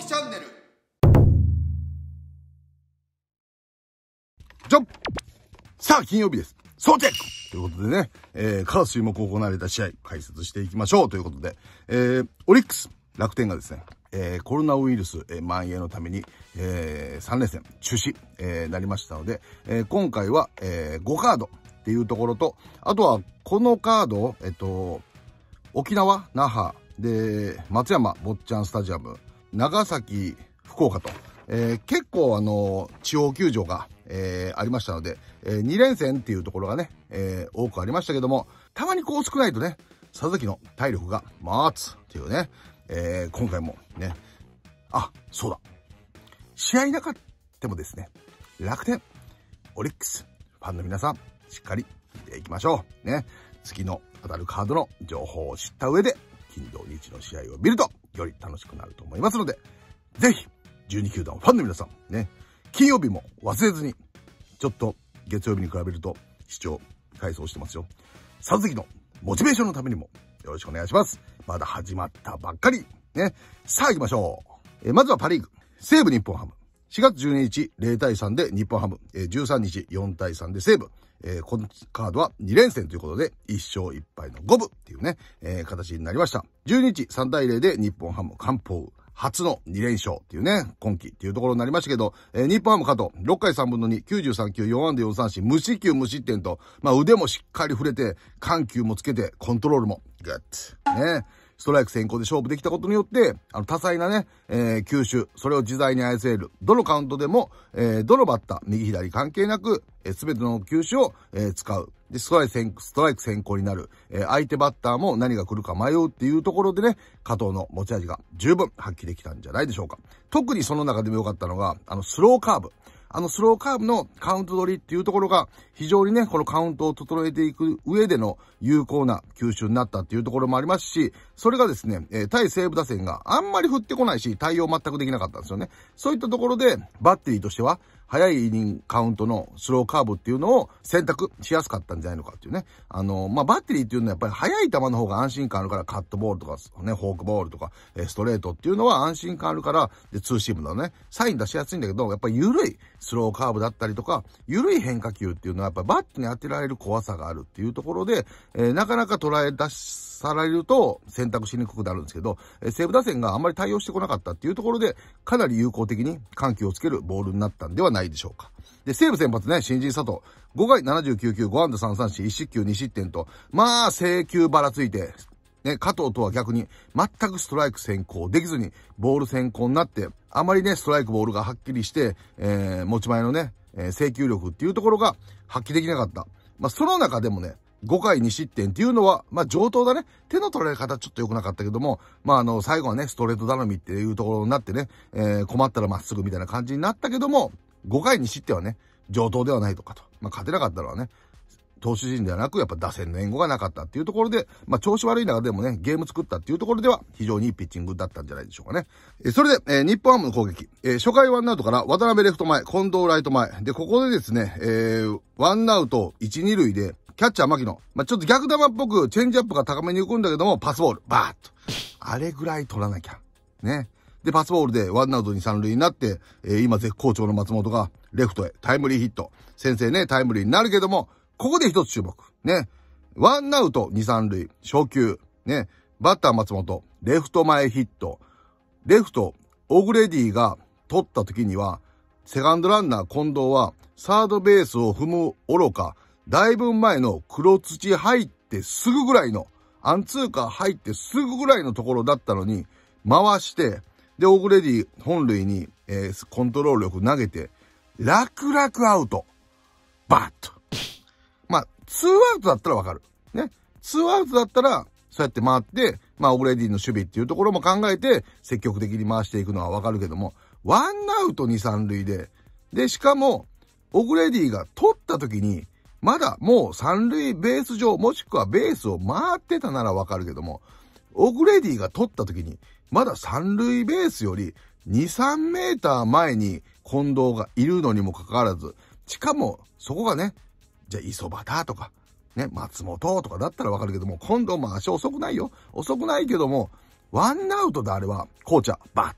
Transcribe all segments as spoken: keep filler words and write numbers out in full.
きチャンネル。 じゃんさあ、金曜日です。総チェックということでね、えー、カース注目行われた試合、解説していきましょうということで、えー、オリックス、楽天がですね、えー、コロナウイルス、えー、蔓延のために、えー、さん連戦中止、えー、なりましたので、えー、今回は、えー、ごカードっていうところと、あとはこのカードを、えっと、沖縄、那覇、で、松山、坊ちゃんスタジアム、長崎、福岡と、えー、結構あの、地方球場が、えー、ありましたので、えー、に連戦っていうところがね、えー、多くありましたけども、たまにこう少ないとね、佐々木の体力が待つっていうね、えー、今回もね、あ、そうだ。試合なかったもですね、楽天、オリックス、ファンの皆さん、しっかり見ていきましょう。ね。次の当たるカードの情報を知った上で、金土日の試合を見ると、より楽しくなると思いますので、ぜひ、じゅうに球団ファンの皆さん、ね、金曜日も忘れずに、ちょっと月曜日に比べると視聴回数してますよ。佐々木のモチベーションのためにもよろしくお願いします。まだ始まったばっかり。ね。さあ行きましょう。えー、まずはパリーグ。西武日本ハム。しがつじゅうににちゼロたいさんで日本ハム。えー、じゅうさんにちよんたいさんで西武。えー、このカードはに連戦ということでいっしょういっぱいの五分っていうね、えー、形になりました。じゅうににちさんたいゼロで日本ハム完封。初のに連勝っていうね、今季っていうところになりましたけど、えー、日本ハム加藤、ろっかいさんぶんのに、きゅうじゅうさんきゅう、よんあんだよんさんしん、無四球無失点と、まあ腕もしっかり触れて、緩急もつけて、コントロールもグッと、ね、ストライク先行で勝負できたことによって、あの多彩なね、えー、球種、それを自在に操れる。どのカウントでも、えー、どのバッター、右左関係なく、すべての球種を、えー、使う。で、ストライク先、ストライク先行になる。えー、相手バッターも何が来るか迷うっていうところでね、加藤の持ち味が十分発揮できたんじゃないでしょうか。特にその中でも良かったのが、あの、スローカーブ。あのスローカーブのカウント取りっていうところが非常にね、このカウントを整えていく上での有効な球種になったっていうところもありますし、それがですね、えー、対西武打線があんまり振ってこないし、対応全くできなかったんですよね。そういったところで、バッテリーとしては、早いイニングカウントのスローカーブっていうのを選択しやすかったんじゃないのかっていうね。あの、まあ、バッテリーっていうのはやっぱり速い球の方が安心感あるから、カットボールとかね、フォークボールとか、えー、ストレートっていうのは安心感あるから、で、ツーシームのね、サイン出しやすいんだけど、やっぱり緩いスローカーブだったりとか、緩い変化球っていうのはやっぱりバットに当てられる怖さがあるっていうところで、えー、なかなか捉え出されると選択しにくくなるんですけど、えー、西武打線があんまり対応してこなかったっていうところで、かなり有効的に緩急をつけるボールになったんではないでしょうか。で、西武先発ね、新人佐藤。ごかいななじゅうきゅうきゅう、ごあんださんさんしん、いちしっきゅうにしってんと、まあ、制球ばらついて、ね、加藤とは逆に、全くストライク先行できずに、ボール先行になって、あまりね、ストライクボールがはっきりして、えー、持ち前のね、えー、制球力っていうところが発揮できなかった。まあ、その中でもね、ごかいにしってんっていうのは、まあ、上等だね。手の取られ方ちょっと良くなかったけども、まあ、あの、最後はね、ストレート頼みっていうところになってね、えー、困ったらまっすぐみたいな感じになったけども、ごかいにしってんはね、上等ではないとかと。まあ、勝てなかったのはね、投手陣ではなく、やっぱ打線の援護がなかったっていうところで、まあ、調子悪い中でもね、ゲーム作ったっていうところでは、非常にいいピッチングだったんじゃないでしょうかね。えそれで、えー、日本ハムの攻撃。えー、初回ワンアウトから渡辺レフト前、近藤ライト前。で、ここでですね、えー、ワンアウトいち、に塁で、キャッチャー牧野。まあ、ちょっと逆球っぽく、チェンジアップが高めに浮くんだけども、パスボール。バーッと。あれぐらい取らなきゃ。ね。で、パスボールでワンアウトにさん塁になって、えー、今絶好調の松本がレフトへタイムリーヒット。先生ね、タイムリーになるけども、ここで一つ注目。ね。ワンアウトに、さん塁、初球。ね。バッター松本、レフト前ヒット。レフト、オグレディが取った時には、セカンドランナー近藤は、サードベースを踏む愚か、だいぶ前の黒土入ってすぐぐらいの、アンツーカー入ってすぐぐらいのところだったのに、回して、で、オグレディ本塁に、えー、コントロールよく投げて、楽々アウト。バッと。まあ、ツーアウトだったらわかる。ね。ツーアウトだったら、そうやって回って、まあ、オグレディの守備っていうところも考えて、積極的に回していくのはわかるけども、ワンアウトに、さん塁で、で、しかも、オグレディが取った時に、まだもう三塁ベース上、もしくはベースを回ってたならわかるけども、オグレディが取った時に、まだ三塁ベースよりに、さんメーター前に近藤がいるのにもかかわらず、しかもそこがね、じゃあ磯端とか、ね、松本とかだったらわかるけども、近藤も足遅くないよ。遅くないけども、ワンアウトであれは、コーチャー、バッと。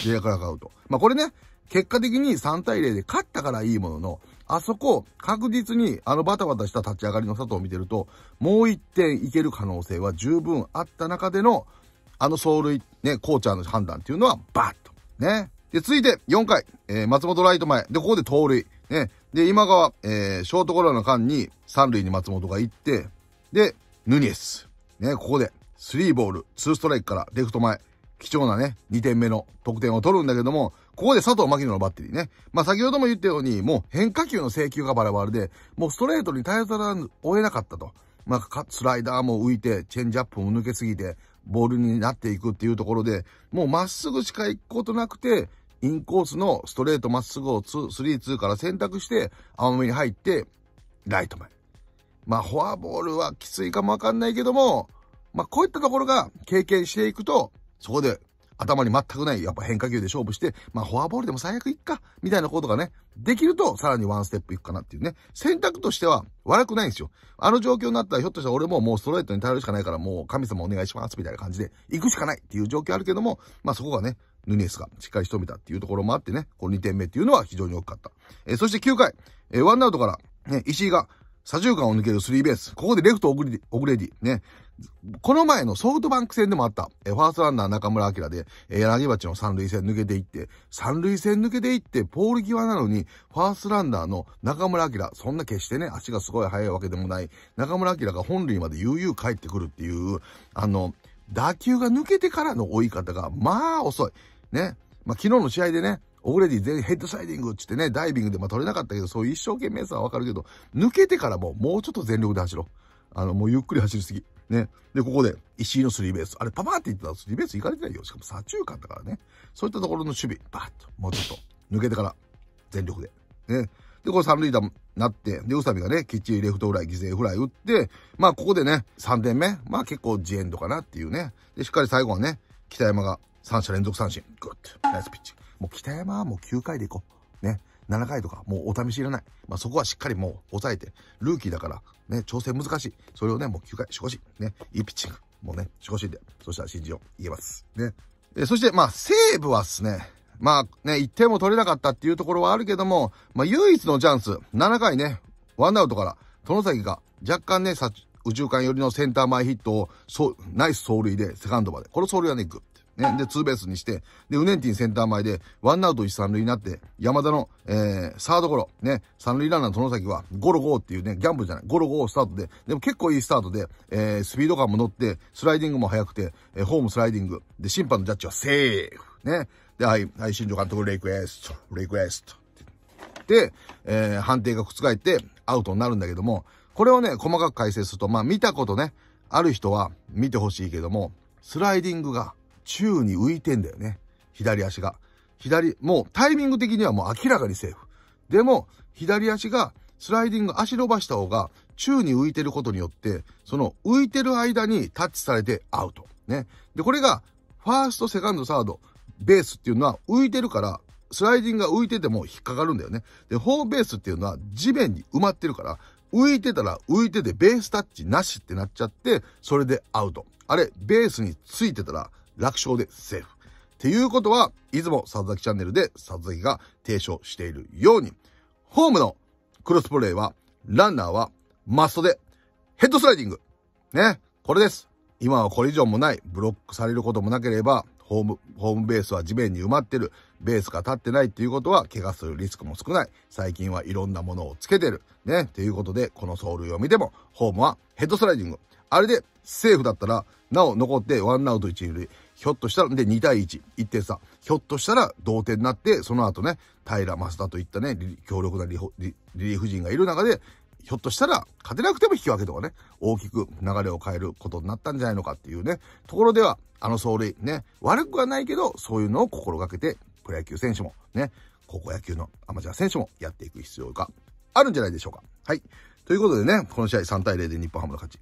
ジェイクラークアウト。まあこれね、結果的にさんたいゼロで勝ったからいいものの、あそこ、確実にあのバタバタした立ち上がりの佐藤を見てると、もういってんいける可能性は十分あった中での、あの走塁、ね、コーチャーの判断っていうのは、バッと。ね。で、続いてよんかい、えー、松本ライト前。で、ここで盗塁。ね。で、今川、えー、ショートゴロの間に三塁に松本が行って、で、ヌニエス。ね、ここで、スリーボール、ツーストライクからレフト前。貴重なね、にてんめの得点を取るんだけども、ここで佐藤牧野のバッテリーね。まあ、先ほども言ったように、もう変化球の制球がバラバラで、もうストレートに頼らず追えなかったと。まあ、スライダーも浮いて、チェンジアップも抜けすぎて、ボールになっていくっていうところで、もうまっすぐしか行くことなくて、インコースのストレートまっすぐをスリーツーから選択して、甘めに入って、ライト前。まあ、フォアボールはきついかもわかんないけども、まあ、こういったところが経験していくと、そこで頭に全くない、やっぱ変化球で勝負して、まあ、フォアボールでも最悪いっか、みたいなことがね、できると、さらにワンステップいくかなっていうね。選択としては悪くないんですよ。あの状況になったら、ひょっとしたら俺ももうストレートに頼るしかないから、もう神様お願いします、みたいな感じで、行くしかないっていう状況あるけども、まあ、そこがね、ヌニエスがしっかり仕留めたっていうところもあってね、このにてんめっていうのは非常に大きかった。えー、そしてきゅうかい、えー、ワンアウトから、ね、石井が左中間を抜けるスリーベース。ここでレフトオグレディ、オグレディ、ね。この前のソフトバンク戦でもあった、えー、ファーストランナー中村晃で、えー、柳町の三塁線抜けていって、三塁線抜けていって、ポール際なのに、ファーストランナーの中村晃、そんな決してね、足がすごい速いわけでもない、中村晃が本塁まで悠々帰ってくるっていう、あの、打球が抜けてからの追い方が、まあ遅い。ね。まあ昨日の試合でね、オグレディ全員ヘッドスライディングって言ってね、ダイビングでまあ取れなかったけど、そういう一生懸命さはわかるけど、抜けてからももうちょっと全力で走ろう。あの、もうゆっくり走りすぎ。ね。で、ここで石井のスリーベース。あれ、パパーって言ってたらスリーベース行かれてないよ。しかも左中間だからね。そういったところの守備、バーッと、もうちょっと、抜けてから、全力で。ね。で、これ三塁打になって、で、宇佐美がね、きっちりレフトフライ、犠牲フライ打って、まあ、ここでね、さんてんめ。まあ、結構ジエンドかなっていうね。で、しっかり最後はね、北山がさん者連続三振。グッと。ナイスピッチング。もう北山はもうきゅうかいでいこう。ね。ななかいとか、もうお試しいらない。まあ、そこはしっかりもう抑えて、ルーキーだから、ね、調整難しい。それをね、もうきゅうかい、しこし。ね、いいピッチング。もうね、しこしんで。そしたら信じよう。言えます。ね。え、そして、まあ、西武はですね、まあね、いってんも取れなかったっていうところはあるけども、まあ、唯一のチャンス、ななかいね、ワンアウトから、外崎が若干ね、右中間寄りのセンター前ヒットを、そう、ナイス走塁でセカンドまで。この走塁はね、グッ。ね。で、ツーベースにして、で、ウネンティンセンター前で、ワンアウト一三塁になって、山田の、えー、サードゴロ、ね、三塁ランナーの外崎は、ゴロゴーっていうね、ギャンブルじゃない、ゴロゴースタートで、でも結構いいスタートで、えー、スピード感も乗って、スライディングも速くて、えー、ホームスライディング。で、審判のジャッジはセーフ。ね。で、はい、はい、新庄監督、レイクエスト、レイクエスト。で、えー、判定が覆って、アウトになるんだけども、これをね、細かく解説すると、まあ、見たことね、ある人は見てほしいけども、スライディングが、宙に浮いてんだよね。左足が。左、もうタイミング的にはもう明らかにセーフ。でも、左足がスライディング足伸ばした方が宙に浮いてることによって、その浮いてる間にタッチされてアウト。ね。で、これが、ファースト、セカンド、サード、ベースっていうのは浮いてるから、スライディングが浮いてても引っかかるんだよね。で、ホームベースっていうのは地面に埋まってるから、浮いてたら浮いててベースタッチなしってなっちゃって、それでアウト。あれ、ベースについてたら、楽勝でセーフ。っていうことは、いつも里崎チャンネルで里崎が提唱しているように、ホームのクロスプレーは、ランナーはマストでヘッドスライディング。ね。これです。今はコリジョンもない、ブロックされることもなければ、ホーム、ホームベースは地面に埋まってる。ベースが立ってないっていうことは、怪我するリスクも少ない。最近はいろんなものをつけてる。ね。ということで、この走塁を見ても、ホームはヘッドスライディング。あれでセーフだったら、なお残ってワンアウト一二塁。ひょっとしたら、でにたいいち、いってん差。ひょっとしたら同点になって、その後ね、平、増田といったね、強力なリリリーフ陣がいる中で、ひょっとしたら勝てなくても引き分けとかね、大きく流れを変えることになったんじゃないのかっていうね、ところでは、あの走塁ね、悪くはないけど、そういうのを心がけて、プロ野球選手もね、高校野球のアマチュア選手もやっていく必要があるんじゃないでしょうか。はい。ということでね、この試合さんたいゼロで日本ハムの勝ち。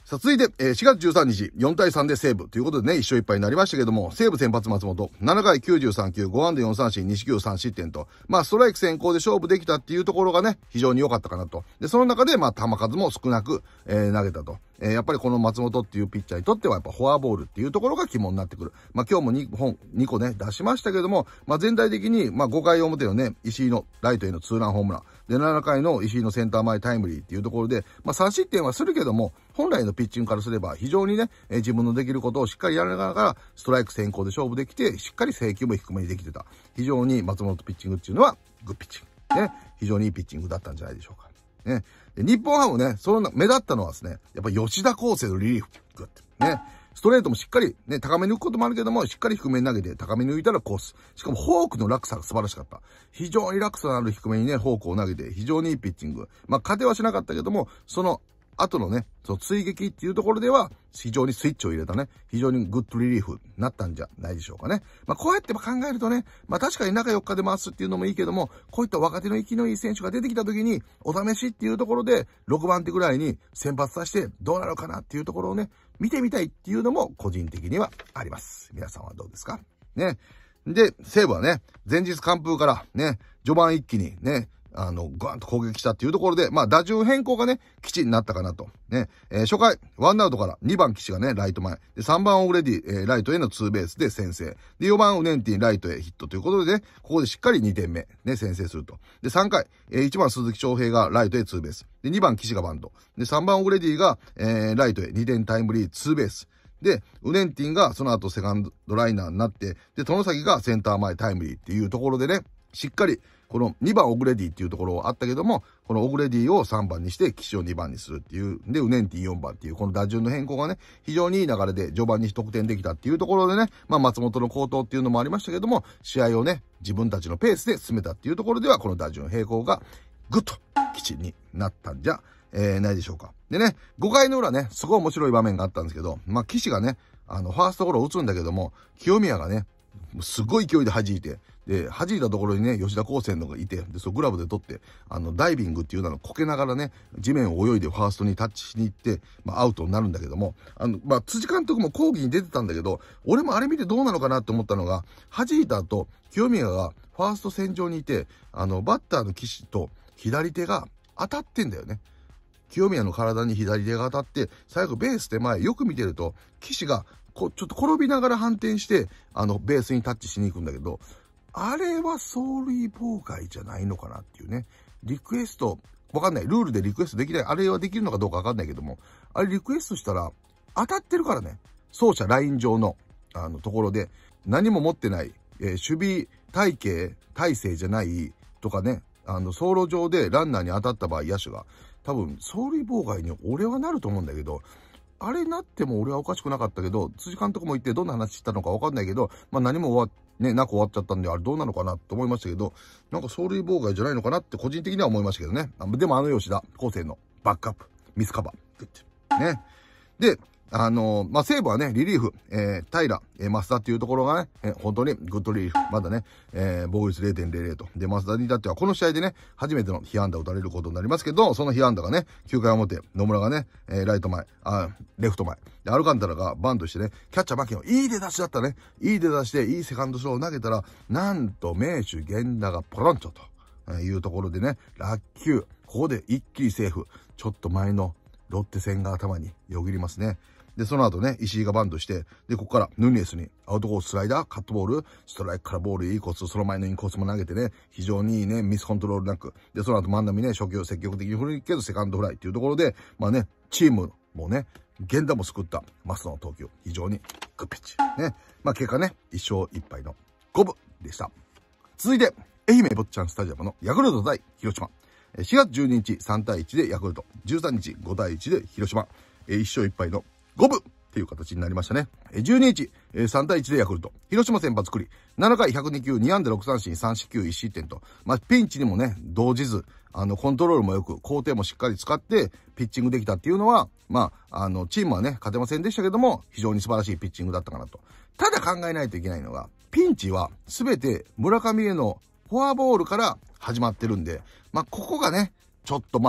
さあ、続いて、えー、しがつじゅうさんにち、よんたいさんで西武ということでね、一勝一敗になりましたけども、西武先発松本、ななかいきゅうじゅうさんきゅう、ごあんだよんさんしん、にしきゅうさんしってんと、まあ、ストライク先行で勝負できたっていうところがね、非常に良かったかなと。で、その中で、まあ、球数も少なく、えー、投げたと。えー、やっぱりこの松本っていうピッチャーにとっては、やっぱフォアボールっていうところが肝になってくる。まあ、今日もにほん、にこね、出しましたけども、まあ、全体的に、まあ、ごかい表のね、石井のライトへのツーランホームラン。で、ななかいの石井のセンター前タイムリーっていうところで、まあ、さんしってんはするけども、本来のピッチングからすれば、非常にね、えー、自分のできることをしっかりやりながら、ストライク先行で勝負できて、しっかり制球も低めにできてた。非常に松本ピッチングっていうのは、グッピッチング。ね。非常にいいピッチングだったんじゃないでしょうか。ね。で、日本ハムね、その目立ったのはですね、やっぱ吉田康生のリリーフ。グッて。ね。ストレートもしっかりね、高めに浮くこともあるけども、しっかり低めに投げて、高めに浮いたらコース。しかもフォークの落差が素晴らしかった。非常に落差のある低めにね、フォークを投げて、非常にいいピッチング。まあ、勝てはしなかったけども、その後のね、その追撃っていうところでは、非常にスイッチを入れたね、非常にグッドリリーフになったんじゃないでしょうかね。まあ、こうやって考えるとね、まあ、確かに中よっかで回すっていうのもいいけども、こういった若手の息のいい選手が出てきた時に、お試しっていうところで、ろくばんてぐらいに先発させてどうなるかなっていうところをね、見てみたいっていうのも個人的にはあります。皆さんはどうですかね。で、西武はね、前日完封からね、序盤一気にね、あの、ガーンと攻撃したっていうところで、まあ、打順変更がね、基地になったかなと。ね、えー、初回、ワンアウトからにばん岸がね、ライト前。で、さんばんオグレディ、えー、ライトへのツーベースで先制。で、よばんウネンティン、ライトへヒットということでね、ここでしっかりにてんめ、ね、先制すると。で、さんかい、えー、いちばん鈴木翔平がライトへツーベース。で、にばん岸がバント。で、さんばんオグレディが、えー、ライトへにてんタイムリーツーベース。で、ウネンティンがその後セカンドライナーになって、で、外崎がセンター前タイムリーっていうところでね、しっかり、このにばんオグレディっていうところあったけども、このオグレディをさんばんにして、岸をにばんにするっていう、で、ウネンティンよんばんっていう、この打順の変更がね、非常にいい流れで序盤に得点できたっていうところでね、まあ松本の好投っていうのもありましたけども、試合をね、自分たちのペースで進めたっていうところでは、この打順変更がぐっと基地になったんじゃ、えー、ないでしょうか。でね、ごかいの裏ね、すごい面白い場面があったんですけど、まあ岸がね、あの、ファーストゴロを打つんだけども、清宮がね、すごい勢いで弾いて、で、弾いたところにね、吉田康生のがいて、で、そうグラブで取って、あの、ダイビングっていうのをこけながらね、地面を泳いでファーストにタッチしに行って、まあ、アウトになるんだけども、あの、まあ、辻監督も抗議に出てたんだけど、俺もあれ見てどうなのかなって思ったのが、弾いた後、清宮がファースト線上にいて、あの、バッターの岸と左手が当たってんだよね。清宮の体に左手が当たって、最後ベース手前、よく見てると、岸が、こう、ちょっと転びながら反転して、あの、ベースにタッチしに行くんだけど、あれは走塁妨害じゃないのかなっていうね。リクエスト、わかんない。ルールでリクエストできない。あれはできるのかどうかわかんないけども、あれリクエストしたら、当たってるからね。走者ライン上の、あの、ところで、何も持ってない、えー、守備体系、体制じゃないとかね、あの、走路上でランナーに当たった場合、野手が、多分、走塁妨害に俺はなると思うんだけど、あれなっても俺はおかしくなかったけど、辻監督も言ってどんな話したのかわかんないけど、まあ何も終わっ、ね、なく終わっちゃったんで、あれどうなのかなと思いましたけど、なんか走塁妨害じゃないのかなって個人的には思いましたけどね。でもあの吉田、高生のバックアップ、ミスカバー。ね。で、あのー、まあ、西武はね、リリーフ、えー、平、えー、増田っていうところがね、えー、本当にグッドリリーフ。まだね、えー、防御率 れいてんれいれい と。で、増田に至ってはこの試合でね、初めての被安打を打たれることになりますけど、その被安打がね、きゅうかい表、野村がね、えー、ライト前、あ、レフト前。で、アルカンタラがバントしてね、キャッチャー牧野、いい出だしだったね。いい出だしで、いいセカンドショーを投げたら、なんと、名手源田がポロンチョというところでね、落球。ここで一気にセーフ。ちょっと前のロッテ戦が頭によぎりますね。で、その後ね、石井がバントして、で、ここからヌニエスにアウトコーススライダー、カットボール、ストライクからボール、いいコース、その前のインコースも投げてね、非常にいいね、ミスコントロールなく、で、その後万波ね、初球を積極的に振るけど、セカンドフライっていうところで、まあね、チームもね、源田も救ったマスの投球、非常にグッピッチ。ね。まあ結果ね、一勝一敗の五分でした。続いて、愛媛坊ちゃんスタジアムのヤクルト対広島。しがつじゅうににちさんたいいちでヤクルト、じゅうさんにちごたいいちで広島、一勝一敗の五分っていう形になりましたね。じゅうににちさんたいいちでヤクルト、広島先発栗、ななかいひゃくにきゅう、にあんだろくさんしん、さんしきゅう、いちしってんと、まあピンチにもね、動じず、あの、コントロールもよく、高低もしっかり使って、ピッチングできたっていうのは、まあ、あの、チームはね、勝てませんでしたけども、非常に素晴らしいピッチングだったかなと。ただ考えないといけないのが、ピンチはすべて村上へのフォアボールから始まってるんで、まあ、ここがね、ちょっとまあ、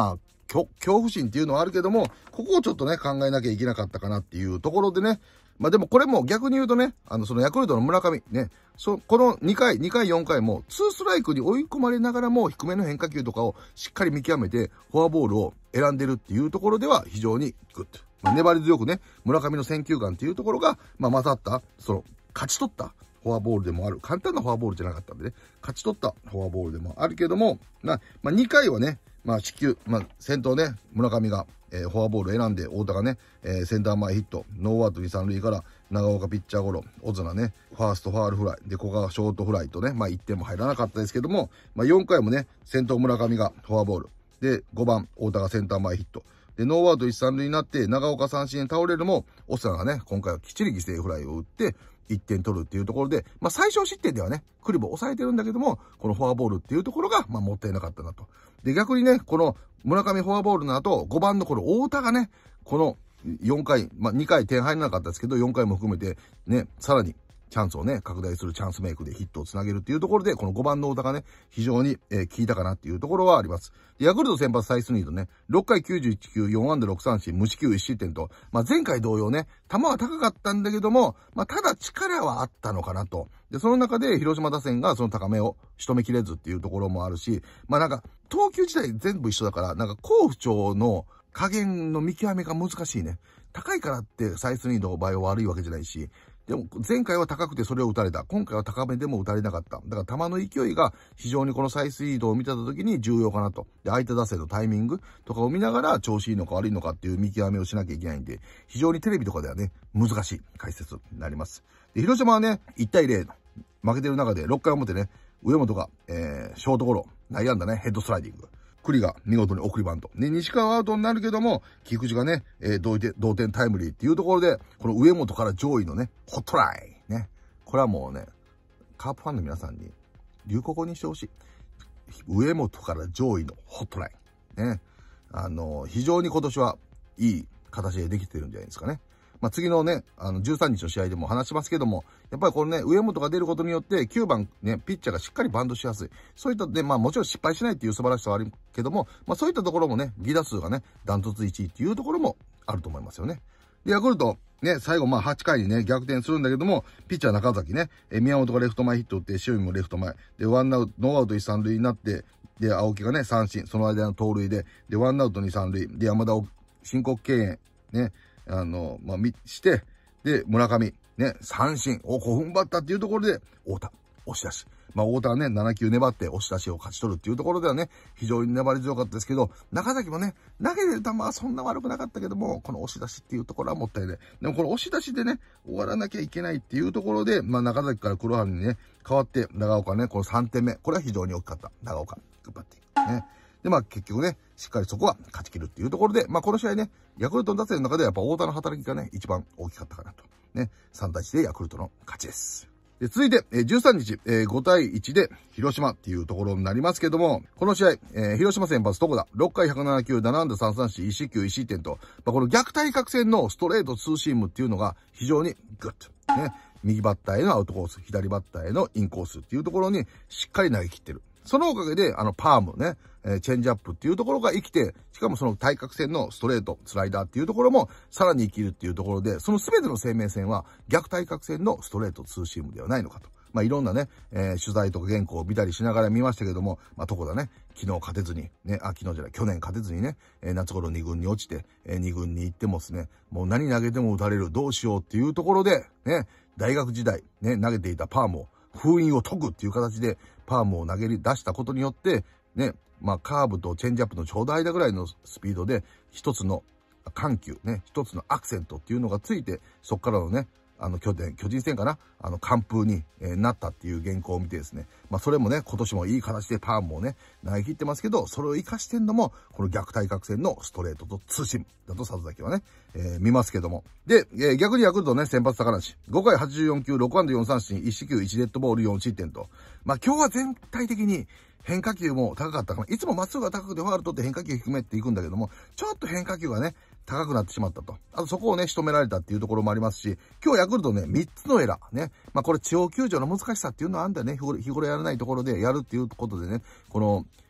恐怖心っていうのはあるけども、ここをちょっとね、考えなきゃいけなかったかなっていうところでね、まあでもこれも逆に言うとね、あの、そのヤクルトの村上、ね、そ、このにかい、にかい、よんかいも、ツーストライクに追い込まれながらも、低めの変化球とかをしっかり見極めて、フォアボールを選んでるっていうところでは非常にグッド。まあ、粘り強くね、村上の選球眼っていうところが、まあ混ざった、その、勝ち取ったフォアボールでもある。簡単なフォアボールじゃなかったんでね、勝ち取ったフォアボールでもあるけども、まあにかいはね、まあ、四球、まあ、先頭ね、村上が、えー、フォアボールを選んで、太田がね、えー、センター前ヒット、ノーアウトに、さん塁から、長岡ピッチャーゴロ、オズナね、ファーストファールフライ、で、古賀ショートフライとね、まあ、いってんも入らなかったですけども、まあ、よんかいもね、先頭村上がフォアボール、で、ごばん、太田がセンター前ヒット、で、ノーアウトいち、さん塁になって、長岡三振に倒れるも、オズナがね、今回はきっちり犠牲フライを打って、いってん取るっていうところで、まあ最小失点ではね、クリボ抑えてるんだけども、このフォアボールっていうところが、まあもったいなかったなと。で、逆にね、この村上フォアボールの後、ごばんのこの太田がね、このよんかい、まあにかい点入らなかったですけど、よんかいも含めて、ね、さらにチャンスをね、拡大するチャンスメイクでヒットをつなげるっていうところで、このごばんの太田がね、非常に、えー、効いたかなっていうところはあります。でヤクルト先発サイスニードね、ろっかいきゅうじゅういち球、よん安打ろく三振、無四球いち失点と、まあ前回同様ね、球は高かったんだけども、まあただ力はあったのかなと。で、その中で広島打線がその高めを仕留めきれずっていうところもあるし、まあなんか、投球自体全部一緒だから、なんか好不調の加減の見極めが難しいね。高いからってサイスニードの場合は悪いわけじゃないし、でも前回は高くてそれを打たれた。今回は高めでも打たれなかった。だから球の勢いが非常にこのサイスニードを見た時に重要かなと。で、相手打線のタイミングとかを見ながら調子いいのか悪いのかっていう見極めをしなきゃいけないんで、非常にテレビとかではね、難しい解説になります。で、広島はね、いちたいゼロ負けてる中でろっかい表ね、上本が、えー、ショートゴロ、内野安打ね、ヘッドスライディング。栗が見事に送りバント。で、西川はアウトになるけども、菊池がね、えー、同点、同点タイムリーっていうところで、この上本から上位のね、ホットライン。ね。これはもうね、カープファンの皆さんに流行語にしてほしい。上本から上位のホットライン。ね。あの、非常に今年はいい形でできてるんじゃないですかね。まあ、次のね、あの、じゅうさんにちの試合でも話しますけども、やっぱりこのね、上本が出ることによって、きゅうばんね、ピッチャーがしっかりバントしやすい。そういったで、まあもちろん失敗しないっていう素晴らしさはあるけども、まあそういったところもね、犠打数がね、ダントツいちいっていうところもあると思いますよね。で、ヤクルト、ね、最後まあはちかいにね、逆転するんだけども、ピッチャー中崎ね、え宮本がレフト前ヒット打って、塩見もレフト前。で、ワンアウト、ノーアウトいち、さん塁になって、で、青木がね、三振、その間の盗塁で、で、ワンアウトに、さん塁。で、山田を申告敬遠、ね、あの、まあ、み、して、で、村上、ね、三振、お、こう踏ん張ったっていうところで、太田、押し出し。まあ、太田はね、なな球粘って押し出しを勝ち取るっていうところではね、非常に粘り強かったですけど、中崎もね、投げてる球はそんな悪くなかったけども、この押し出しっていうところはもったいない。でもこの押し出しでね、終わらなきゃいけないっていうところで、まあ、中崎から黒原にね、変わって、長岡ね、このさんてんめ。これは非常に大きかった。長岡、グッバッティング。ね。で、まあ結局ね、しっかりそこは勝ち切るっていうところで、まあこの試合ね、ヤクルトの打線の中ではやっぱ太田の働きがね、一番大きかったかなと。ね、さんたいいちでヤクルトの勝ちです。で、続いて、えー、じゅうさんにち、えー、ごたいいちで広島っていうところになりますけども、この試合、えー、広島先発床田、ろっかいひゃくなな球、なな安打さん三振、いち四球いち失点と、まあ、この逆対角線のストレートツーシームっていうのが非常にグッド。ね、右バッターへのアウトコース、左バッターへのインコースっていうところにしっかり投げ切ってる。そのおかげで、あの、パームね、えー、チェンジアップっていうところが生きて、しかもその対角線のストレート、スライダーっていうところもさらに生きるっていうところで、その全ての生命線は逆対角線のストレートツーシームではないのかと。まあ、いろんなね、えー、取材とか原稿を見たりしながら見ましたけども、まあ、とこだね、昨日勝てずに、ね、あ、昨日じゃない、去年勝てずにね、えー、夏頃に軍に落ちて、えー、に軍に行ってもですね、もう何投げても打たれる、どうしようっていうところで、ね、大学時代、ね、投げていたパームを、封印を解くっていう形で、パームを投げ出したことによって、ね、まあ、カーブとチェンジアップのちょうど間ぐらいのスピードで、一つの緩急、ね、一つのアクセントっていうのがついて、そっからのね、あの、巨人、巨人戦かなあの、完封に、えー、なったっていう原稿を見てですね。まあ、それもね、今年もいい形でパームをね、投げ切ってますけど、それを活かしてんのも、この逆対角線のストレートとツーシームだと里崎はね、えー、見ますけども。で、えー、逆にヤクルトね、先発高梨。ごかいはちじゅうよん球、ろく安打よん三振、いち四球いちデッドボールよん失点と。まあ、今日は全体的に変化球も高かったかな。いつもまっすぐが高くてファウル取って変化球低めっていくんだけども、ちょっと変化球がね、高くなってしまったと。あとそこをね、仕留められたっていうところもありますし、今日ヤクルトね、みっつのエラー。ね。まあこれ地方球場の難しさっていうのはあんだよね。日頃、日頃やらないところでやるっていうことでね、この、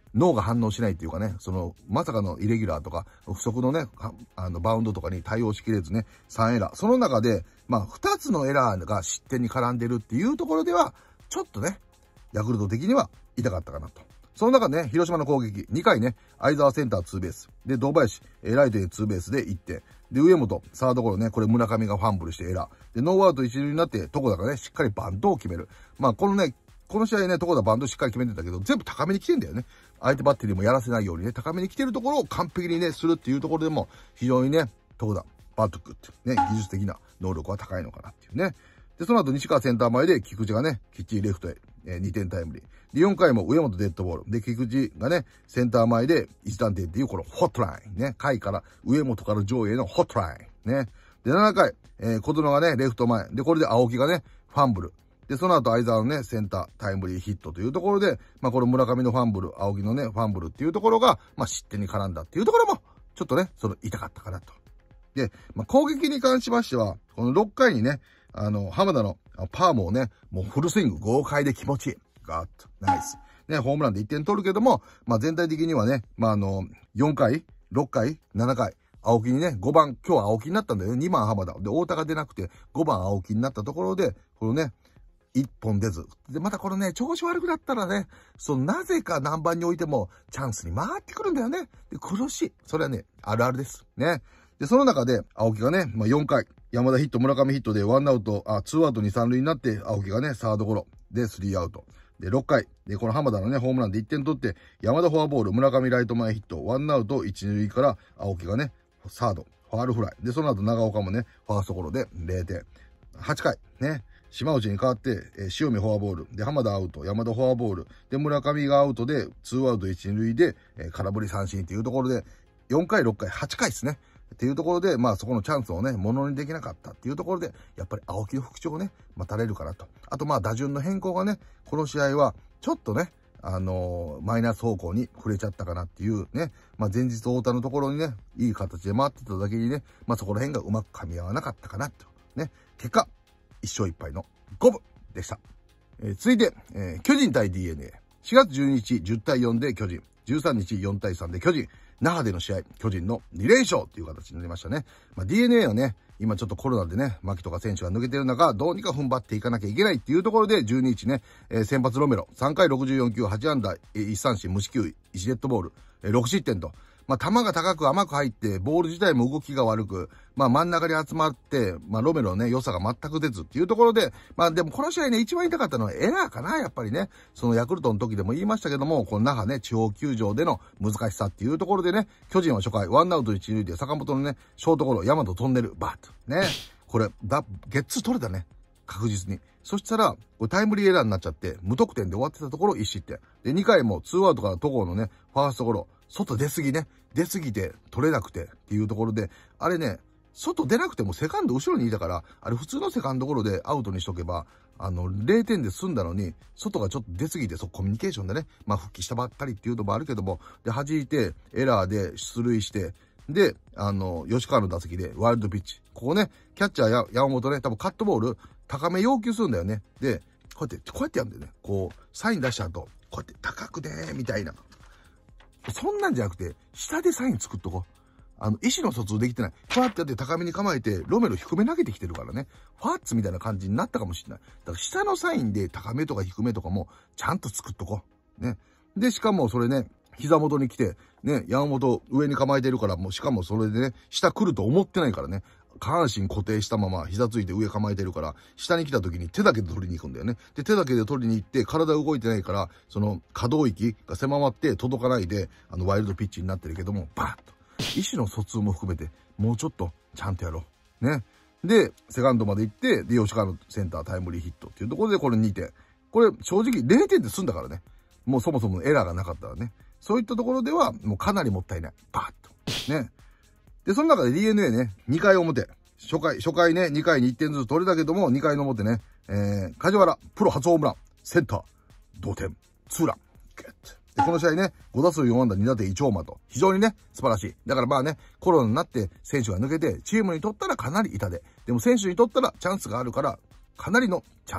脳が反応しないっていうかね、その、まさかのイレギュラーとか、不足のね、あの、バウンドとかに対応しきれずね、さんエラー。その中で、まあ、ふたつのエラーが失点に絡んでるっていうところでは、ちょっとね、ヤクルト的には痛かったかなと。その中でね、広島の攻撃、にかいね、相澤センターツーベース。で、堂林、ライトにツーベースでいってん。で、上本、サードゴロね、これ村上がファンブルしてエラー。で、ノーアウト一塁になって、床田がね、しっかりバントを決める。まあ、このね、この試合ね、床田バントしっかり決めてたけど、全部高めに来てんだよね。相手バッテリーもやらせないようにね、高めに来てるところを完璧にね、するっていうところでも、非常にね、床田、バットクってね、技術的な能力は高いのかなっていうね。で、その後、西川センター前で、菊池がね、きっちりレフトへ、えー、にてんタイムリー。で、よんかいも上本デッドボール。で、菊池がね、センター前で一段点っていう、このホットライン。ね、下から、上本から上位へのホットライン。ね。で、ななかい、えー、小園がね、レフト前。で、これで青木がね、ファンブル。で、その後、相澤のね、センター、タイムリーヒットというところで、まあ、この村上のファンブル、青木のね、ファンブルっていうところが、まあ、失点に絡んだっていうところも、ちょっとね、その、痛かったかなと。で、まあ、攻撃に関しましては、このろっかいにね、あの、浜田のパームをね、もうフルスイング豪快で気持ちいい。ガーッと。ナイス。ね、ホームランでいってん取るけども、まあ全体的にはね、まああの、よんかい、ろっかい、ななかい、青木にね、ごばん、今日は青木になったんだよね。にばん浜田。で、太田が出なくて、ごばん青木になったところで、このね、いっぽん出ず。で、またこのね、調子悪くなったらね、そう、なぜか何番に置いても、チャンスに回ってくるんだよね。で、苦しい。それはね、あるあるです。ね。で、その中で、青木がね、まあよんかい、山田ヒット、村上ヒットでワンアウト、あ、ツーアウトにさんるいになって、青木がね、サードゴロでスリーアウト。で、ろっかい。で、この浜田のね、ホームランでいってん取って、山田フォアボール、村上ライト前ヒット、ワンアウトいち、にるいから、青木がね、サード、ファールフライ。で、その後長岡もね、ファーストゴロでれいてん。はちかい、ね、島内に代わって、えー、塩見フォアボール。で、浜田アウト、山田フォアボール。で、村上がアウトで、ツーアウトいち、にるいで、えー、空振り三振っていうところで、よんかい、ろっかい、はちかいですね。っていうところで、まあそこのチャンスをね、ものにできなかったっていうところで、やっぱり青木の復調をね、待たれるかなと。あとまあ打順の変更がね、この試合は、ちょっとね、あのー、マイナス方向に触れちゃったかなっていうね、まあ前日太田のところにね、いい形で回ってただけにね、まあそこら辺がうまく噛み合わなかったかなと。ね、結果、一勝一敗の五分でした。えー、続いて、えー、巨人対 ディーエヌエー。しがつじゅうににちじゅうたいよんで巨人。じゅうさんにちよんたいさんで巨人。那覇での試合、巨人のにれんしょうっていう形になりましたね。まあ、ディーエヌエー はね、今ちょっとコロナでね、牧とか選手が抜けてる中、どうにか踏ん張っていかなきゃいけないっていうところで、じゅうににちね、えー、先発ロメロ、さんかいろくじゅうよんきゅう、はちあんだ、えー、いちさんしん、無四球、いちデッドボール、えー、ろくしってんと。まあ、球が高く甘く入って、ボール自体も動きが悪く、まあ、真ん中に集まって、まあ、ロメロのね、良さが全く出ずっていうところで、まあ、でもこの試合ね、一番痛かったのはエラーかな、やっぱりね。そのヤクルトの時でも言いましたけども、この那覇ね、地方球場での難しさっていうところでね、巨人は初回、ワンアウト一塁で坂本のね、ショートゴロ、大和トンネル、バッと。ね。これ、だ、ゲッツー取れたね。確実に。そしたら、これタイムリーエラーになっちゃって、無得点で終わってたところいち失点。で、にかいもツーアウトから戸郷のね、ファーストゴロ、外出すぎね。出すぎて取れなくてっていうところで、あれね、外出なくてもセカンド後ろにいたから、あれ普通のセカンドゴロでアウトにしとけば、あの、れいてんで済んだのに、外がちょっと出すぎて、そコミュニケーションでね、まあ復帰したばっかりっていうのもあるけども、で、弾いて、エラーで出塁して、で、あの、吉川の打席でワイルドピッチ。ここね、キャッチャーや山本ね、多分カットボール、高め要求するんだよね。で、こうやって、こうやってやるんだよね。こう、サイン出した後、こうやって高くね、みたいな。そんなんじゃなくて、下でサイン作っとこう。あの、意思の疎通できてない。ファーってやって高めに構えて、ロメロ低め投げてきてるからね。ファーッツみたいな感じになったかもしれない。だから下のサインで高めとか低めとかも、ちゃんと作っとこう。ね。で、しかもそれね、膝元に来て、ね、山本上に構えてるから、もうしかもそれでね、下来ると思ってないからね。下半身固定したまま膝ついて上構えてるから、下に来た時に手だけで取りに行くんだよね。で、手だけで取りに行って、体動いてないから、その可動域が狭まって届かないで、あの、ワイルドピッチになってるけども、バーッと。意思の疎通も含めて、もうちょっとちゃんとやろう。ね。で、セカンドまで行って、で、吉川のセンタータイムリーヒットっていうところで、これにてん。これ、正直れいてんで済んだからね。もうそもそもエラーがなかったらね。そういったところでは、もうかなりもったいない。バーッと。ね。で、その中で ディーエヌエー ね、にかい表。初回、初回ね、にかいにいってんずつ取れたけども、にかいの表ね、えー、梶原、プロ初ホームラン、センター、同点、ツーラン、ゲット。で、この試合ね、ごだすうよんあんだにだてんいちホーマーと、非常にね、素晴らしい。だからまあね、コロナになって選手が抜けて、チームにとったらかなり痛手。でも選手にとったらチャンスがあるから、かなりのチャンス。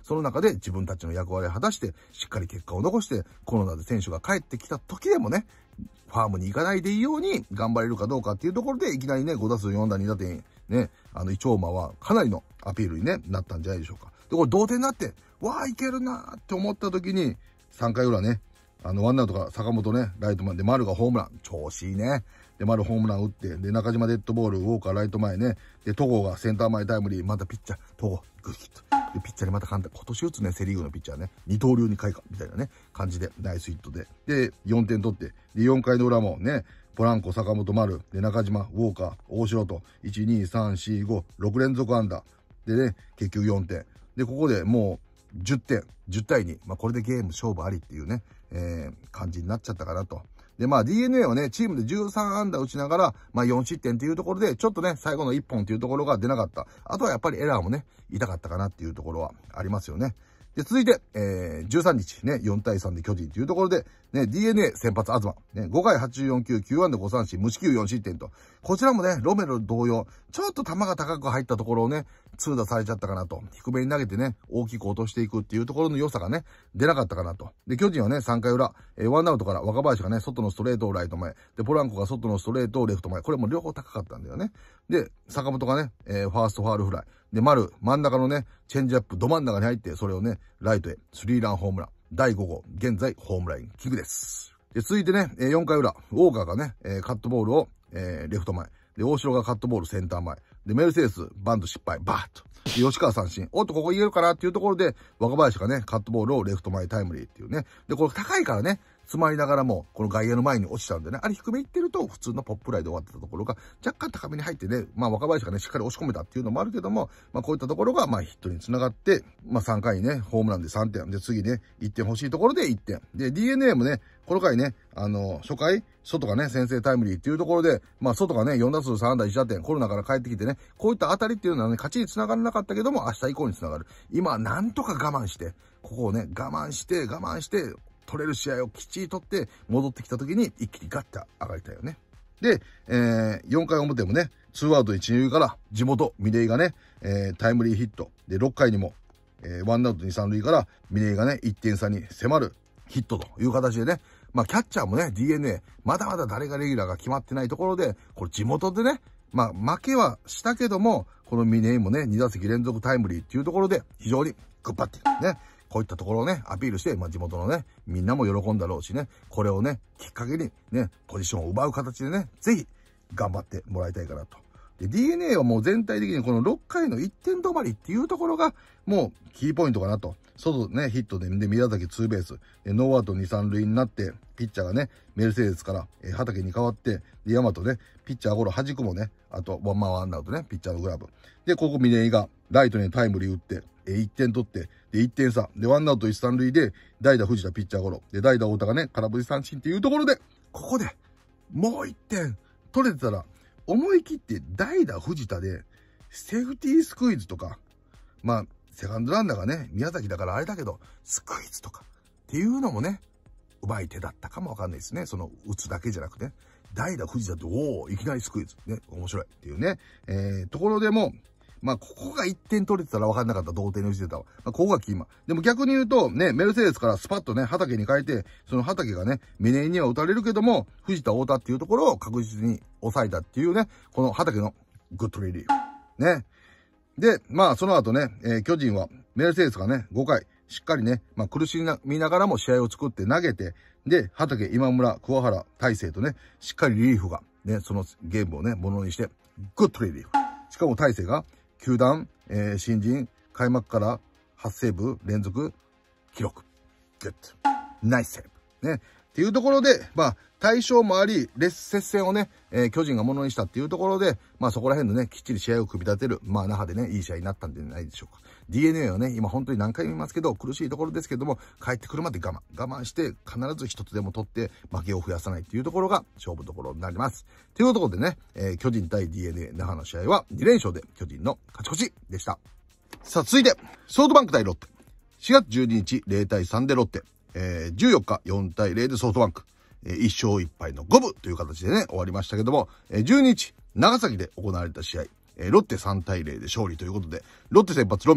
その中で自分たちの役割を果たして、しっかり結果を残して、コロナで選手が帰ってきた時でもね、ファームに行かないでいいように頑張れるかどうかっていうところで、いきなりね、ごだすうよんだにだてん、ね、あの、イチョウマはかなりのアピールに、ね、なったんじゃないでしょうか。で、これ同点になって、わあ、いけるなーって思った時に、さんかい裏ね、あの、ワンアウトから坂本ね、ライト前で、丸がホームラン。調子いいね。で、丸ホームラン打って、で、中島デッドボール、ウォーカーライト前ね。で、戸郷がセンター前タイムリー、またピッチャー、戸郷、グッヒット。で、ピッチャーにまた簡単。今年打つね、セリーグのピッチャーね、二刀流に開花、みたいなね、感じで、ナイスヒットで。で、よんてん取って、で、よんかいの裏もね、ポランコ、坂本、丸、で、中島、ウォーカー、大城と、いち、に、さん、よん、ご、ろく連続安打。でね、結局よんてん。で、ここでもう、じゅってん、じゅうたいに。まあ、これでゲーム勝負ありっていうね、えー、感じになっちゃったかなと。で、まあ ディーエヌエー はね、チームでじゅうさんあんだ打ちながら、まあよんしってんっていうところで、ちょっとね、最後のいっぽんっていうところが出なかった。あとはやっぱりエラーもね、痛かったかなっていうところはありますよね。で、続いて、えー、じゅうさんにちね、よんたいさんで巨人っていうところで、ね、ディーエヌエー 先発東、ね、ごかいはちじゅうよんきゅう、きゅうあんだごさんしん、無四球よんしってんと。こちらもね、ロメロ同様、ちょっと球が高く入ったところをね、痛打されちゃったかなと。低めに投げてね、大きく落としていくっていうところの良さがね、出なかったかなと。で、巨人はね、さんかい裏、えー、ワンアウトから若林がね、外のストレートをライト前。で、ポランコが外のストレートをレフト前。これも両方高かったんだよね。で、坂本がね、えー、ファーストファールフライ。で、丸、真ん中のね、チェンジアップ、ど真ん中に入って、それをね、ライトへ、スリーランホームラン。だいごごう、現在、ホームライン、キックです。で、続いてね、よんかい裏、ウォーカーがね、えー、カットボールを、えー、レフト前。で、大城がカットボールセンター前。で、メルセデス、バント失敗、バーッと。で、吉川三振。おっと、ここ言えるかなっていうところで、若林がね、カットボールをレフト前タイムリーっていうね。で、これ高いからね、詰まりながらも、この外野の前に落ちちゃうんでね。あれ低め行ってると、普通のポップライで終わってたところが、若干高めに入ってね、まあ若林がね、しっかり押し込めたっていうのもあるけども、まあこういったところが、まあヒットにつながって、まあさんかいにね、ホームランでさんてん。で、次ね、いってん欲しいところでいってん。で、ディーエヌエー もね、この回ね、あの、初回、外がね、先制タイムリーっていうところで、まあ、外がね、よんだすうさんあんだいちだてん、コロナから帰ってきてね、こういった当たりっていうのはね、勝ちにつながらなかったけども、明日以降につながる。今、なんとか我慢して、ここをね、我慢して、我慢して、取れる試合をきっちり取って、戻ってきた時に、一気にガッて上がりたいよね。で、えー、よんかい表もね、ツーアウトいち、にるいから、地元、嶺井がね、えー、タイムリーヒット。で、ろっかいにも、えー、ワンアウトに、さんるいから、嶺井がね、いってんさに迫るヒットという形でね、まあ、キャッチャーもね、ディーエヌエー、まだまだ誰がレギュラーが決まってないところで、これ地元でね、まあ、負けはしたけども、この嶺井もね、にだせき連続タイムリーっていうところで、非常にグッパってね、こういったところをね、アピールして、まあ、地元のね、みんなも喜んだろうしね、これをね、きっかけにね、ポジションを奪う形でね、ぜひ、頑張ってもらいたいかなと。で、ディーエヌエー はもう全体的にこのろっかいのいってん止まりっていうところが、もうキーポイントかなと。外ね、ヒットで、で、宮崎ツーベース。で、ノーアウトに、さんるいになって、ピッチャーがね、メルセデスから、えー、畑に変わって、で、ヤマトね、ピッチャーゴロ弾くもね、あと、ワンマンワンアウトね、ピッチャーのグラブ。で、ここ峰井が、ライトにタイムリー打って、えー、いってん取って、で、いってんさ。で、ワンアウトいち、さんるいで、代打藤田ピッチャーゴロ。で、代打太田がね、空振り三振っていうところで、ここで、もういってん取れてたら、思い切って代打藤田で、セーフティースクイズとか、まあ、セカンドランナーがね、宮崎だからあれだけど、スクイズとかっていうのもね、うまい手だったかもわかんないですね。その、打つだけじゃなくて、代打藤田って、おおいきなりスクイズ。ね、面白いっていうね。えー、ところでも、まあ、ここがいってん取れてたら分かんなかった同点のしてたわ。まあ、ここがキーマン。でも逆に言うと、ね、メルセデスからスパッとね、畑に変えて、その畑がね、峰井には打たれるけども、藤田太田っていうところを確実に抑えたっていうね、この畑のグッドリリーフ。ね。で、まあ、その後ね、えー、巨人は、メルセデスがね、ごかい、しっかりね、まあ、苦しみながらも試合を作って投げて、で、畑、今村、桑原、大勢とね、しっかりリリーフが、ね、そのゲームをね、ものにして、グッドリリーフ。しかも大勢が、球団、えー、新人、開幕からはちセーブ連続記録。グッド。ナイスセーブ。ね。っていうところで、まあ、対象もあり、レッ接戦をね、えー、巨人がものにしたっていうところで、まあそこら辺のね、きっちり試合を組み立てる、まあ那覇でね、いい試合になったんじゃないでしょうか。ディーエヌエー はね、今本当に何回も言いますけど、苦しいところですけども、帰ってくるまで我慢。我慢して、必ず一つでも取って、負けを増やさないっていうところが、勝負どころになります。というところでね、えー、巨人対 ディーエヌエー 那覇の試合はにれんしょうで巨人の勝ち越しでした。さあ続いて、ソフトバンク対ロッテ。しがつじゅうににちゼロたいさんでロッテ。えー、じゅうよっかよんたいゼロでソフトバンク。えー、いっしょういっぱいのごぶという形でね、終わりましたけども、えー、じゅうににち、長崎で行われた試合、えー、ロッテさんたいゼロで勝利ということで、ロッテ先発ロメロ、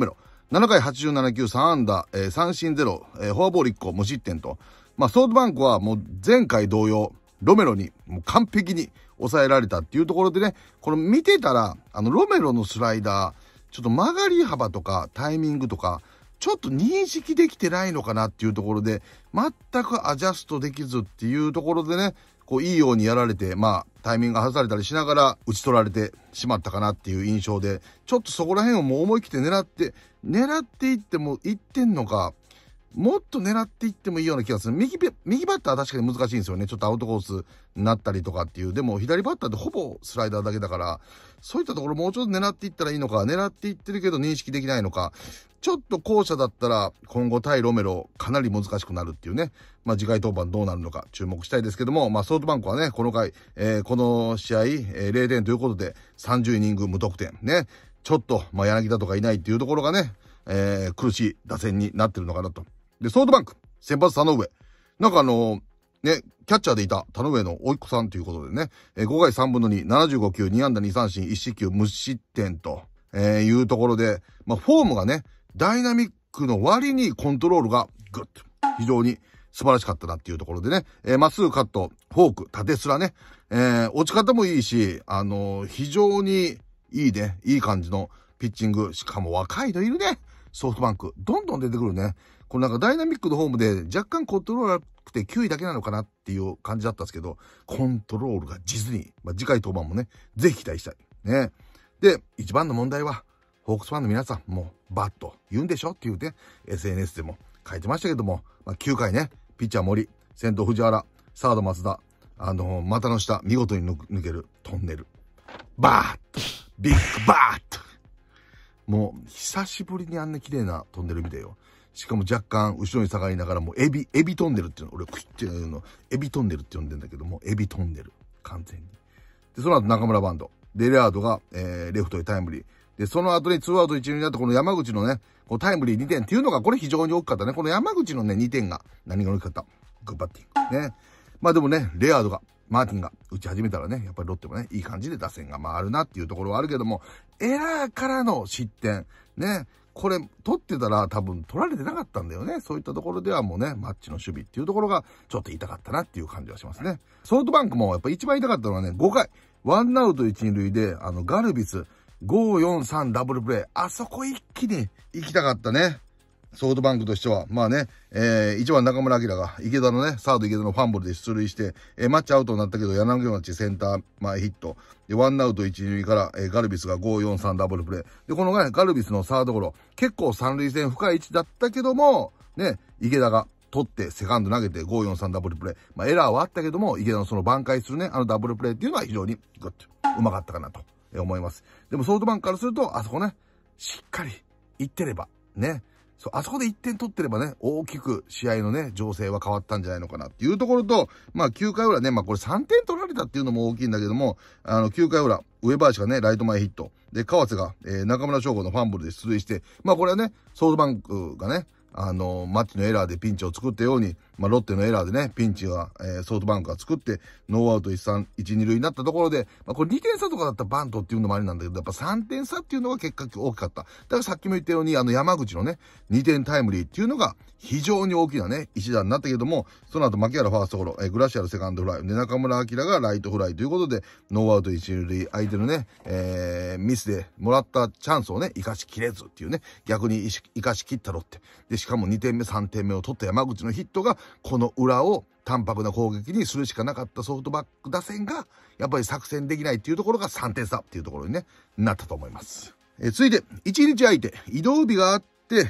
ななかいはちじゅうななきゅうさんあんだ、えー、三振ゼロ、えー、フォアボールいっこ、無失点と。まあ、ソフトバンクはもう前回同様、ロメロにもう完璧に抑えられたっていうところでね、この見てたら、あの、ロメロのスライダー、ちょっと曲がり幅とかタイミングとか、ちょっと認識できてないのかなっていうところで、全くアジャストできずっていうところでね、こういいようにやられて、まあタイミングが外されたりしながら打ち取られてしまったかなっていう印象で、ちょっとそこら辺をもう思い切って狙って、狙っていってもいってんのか、もっと狙っていってもいいような気がする。右、右バッターは確かに難しいんですよね。ちょっとアウトコースになったりとかっていう。でも左バッターってほぼスライダーだけだから、そういったところもうちょっと狙っていったらいいのか、狙っていってるけど認識できないのか、ちょっと後者だったら今後対ロメロかなり難しくなるっていうね。まあ次回登板どうなるのか注目したいですけども、まあソフトバンクはね、この回、えー、この試合、えー、ゼロてんということでさんじゅうイニング無得点。ね。ちょっと、まあ柳田とかいないっていうところがね、えー、苦しい打線になってるのかなと。で、ソフトバンク、先発田上。なんかあのー、ね、キャッチャーでいた田上の甥っ子さんということでね、えー、ごかいさんぶんのに、ななじゅうごきゅう、にあんだにさんしん、いちしっきゅう、無失点と、えー、いうところで、まあ、フォームがね、ダイナミックの割にコントロールがグッと、非常に素晴らしかったなっていうところでね、えー、まっすぐカット、フォーク、縦スラね、えー、落ち方もいいし、あのー、非常にいいね、いい感じのピッチング、しかも若いのいるね、ソフトバンク。どんどん出てくるね。これなんかダイナミックのフォームで若干コントロール悪くてきゅういだけなのかなっていう感じだったんですけど、コントロールが実に、まあ、次回登板もね、ぜひ期待したい。ね。で、一番の問題は、ホークスファンの皆さん、もう、バッと言うんでしょっていうね、エスエヌエス でも書いてましたけども、まあ、きゅうかいね、ピッチャー森、先頭藤原、サード松田、あのー、股の下、見事に抜けるトンネル。バーッと、ビッグバーッと。もう、久しぶりにあんな綺麗なトンネル見たよ。しかも若干後ろに下がりながらもエビ、エビトンネルっていうの、俺クイッていうの、エビトンネルって呼んでんだけども、エビトンネル。完全に。で、その後中村バンド。で、レアードが、えー、レフトへタイムリー。で、その後にツーアウトいちるいになってこの山口のね、こうタイムリーにてんっていうのがこれ非常に大きかったね。この山口のね、にてんが何が大きかった。グッバッティング。ね。まあでもね、レアードが、マーティンが打ち始めたらね、やっぱりロッテもね、いい感じで打線が回るなっていうところはあるけども、エラーからの失点。ね。これ、取ってたら多分取られてなかったんだよね。そういったところではもうね、マッチの守備っていうところがちょっと痛かったなっていう感じはしますね。ソフトバンクもやっぱ一番痛かったのはね、ごかい。ワンアウトいち、にるいで、あの、ガルビス、ご、よん、さんダブルプレイ。あそこ一気に行きたかったね。ソフトバンクとしては。まあね、えー、いちばん中村晃が池田のね、サード池田のファンブルで出塁して、えー、マッチアウトになったけど、柳町センター前ヒット。で、ワンアウトいち、にるいから、えー、ガルビスがご、よん、さんダブルプレイ。で、このね、ガルビスのサードゴロ、結構三塁線深い位置だったけども、ね、池田が取ってセカンド投げてご、よん、さんダブルプレイ。まあエラーはあったけども、池田のその挽回するね、あのダブルプレイっていうのは非常にグッとうまかったかなと思います。でもソフトバンクからすると、あそこね、しっかりいってれば、ね、そう、あそこでいってん取ってればね、大きく試合のね、情勢は変わったんじゃないのかなっていうところと、まあきゅうかい裏ね、まあこれさんてん取られたっていうのも大きいんだけども、あのきゅうかい裏、上林がね、ライト前ヒット。で、川瀬が、えー、中村翔吾のファンブルで出塁して、まあこれはね、ソフトバンクがね、あの、マッチのエラーでピンチを作ったように、まあ、ロッテのエラーでね、ピンチが、えー、ソフトバンクが作って、ノーアウトいち、さん、いち、にるいになったところで、まあ、これにてんさとかだったらバントっていうのもありなんだけど、やっぱさんてんさっていうのが結果大きかった。だからさっきも言ったように、あの山口のね、にてんタイムリーっていうのが非常に大きなね、一打になったけども、その後牧原ファーストゴロ、えー、グラシアルセカンドフライ、で、中村晃がライトフライということで、ノーアウトいち、にるい、相手のね、えー、ミスでもらったチャンスをね、生かしきれずっていうね、逆に生かしきったロッテ。で、しかもにてんめ、さんてんめを取った山口のヒットが、この裏を淡白な攻撃にするしかなかったソフトバンク打線が、やっぱり作戦できないっていうところがさんてんさっていうところにね、なったと思います。えー、続いて、いちにち空いて、移動日があって、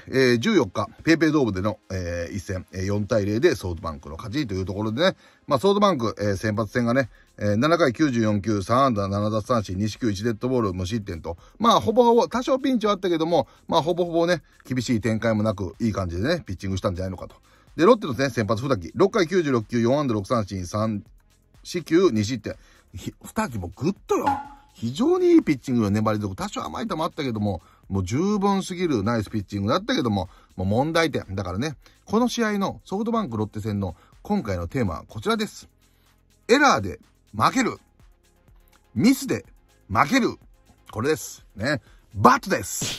えー、じゅうよっか、ペイペイドームでの、えー、一戦、えー、よんたいゼロでソフトバンクの勝ちというところでね、まあソフトバンク、えー、先発戦がね、えー、ななかいきゅうじゅうよんきゅう、さんあんだななだっさんしん、にしきゅういちデッドボール、無失点と、まあほぼほぼ、多少ピンチはあったけども、まあほぼほぼね、厳しい展開もなく、いい感じでね、ピッチングしたんじゃないのかと。で、ロッテのね、先発二木、ろっかいきゅうじゅうろっきゅう、よんあんだろくさんしん、さんしきゅう、に失点。二木もグッとよ。非常にいいピッチングの粘り強く、多少甘い球あったけども、もう十分すぎるナイスピッチングだったけども、もう問題点。だからね、この試合のソフトバンクロッテ戦の今回のテーマはこちらです。エラーで負ける。ミスで負ける。これです。ね。バットです。はい。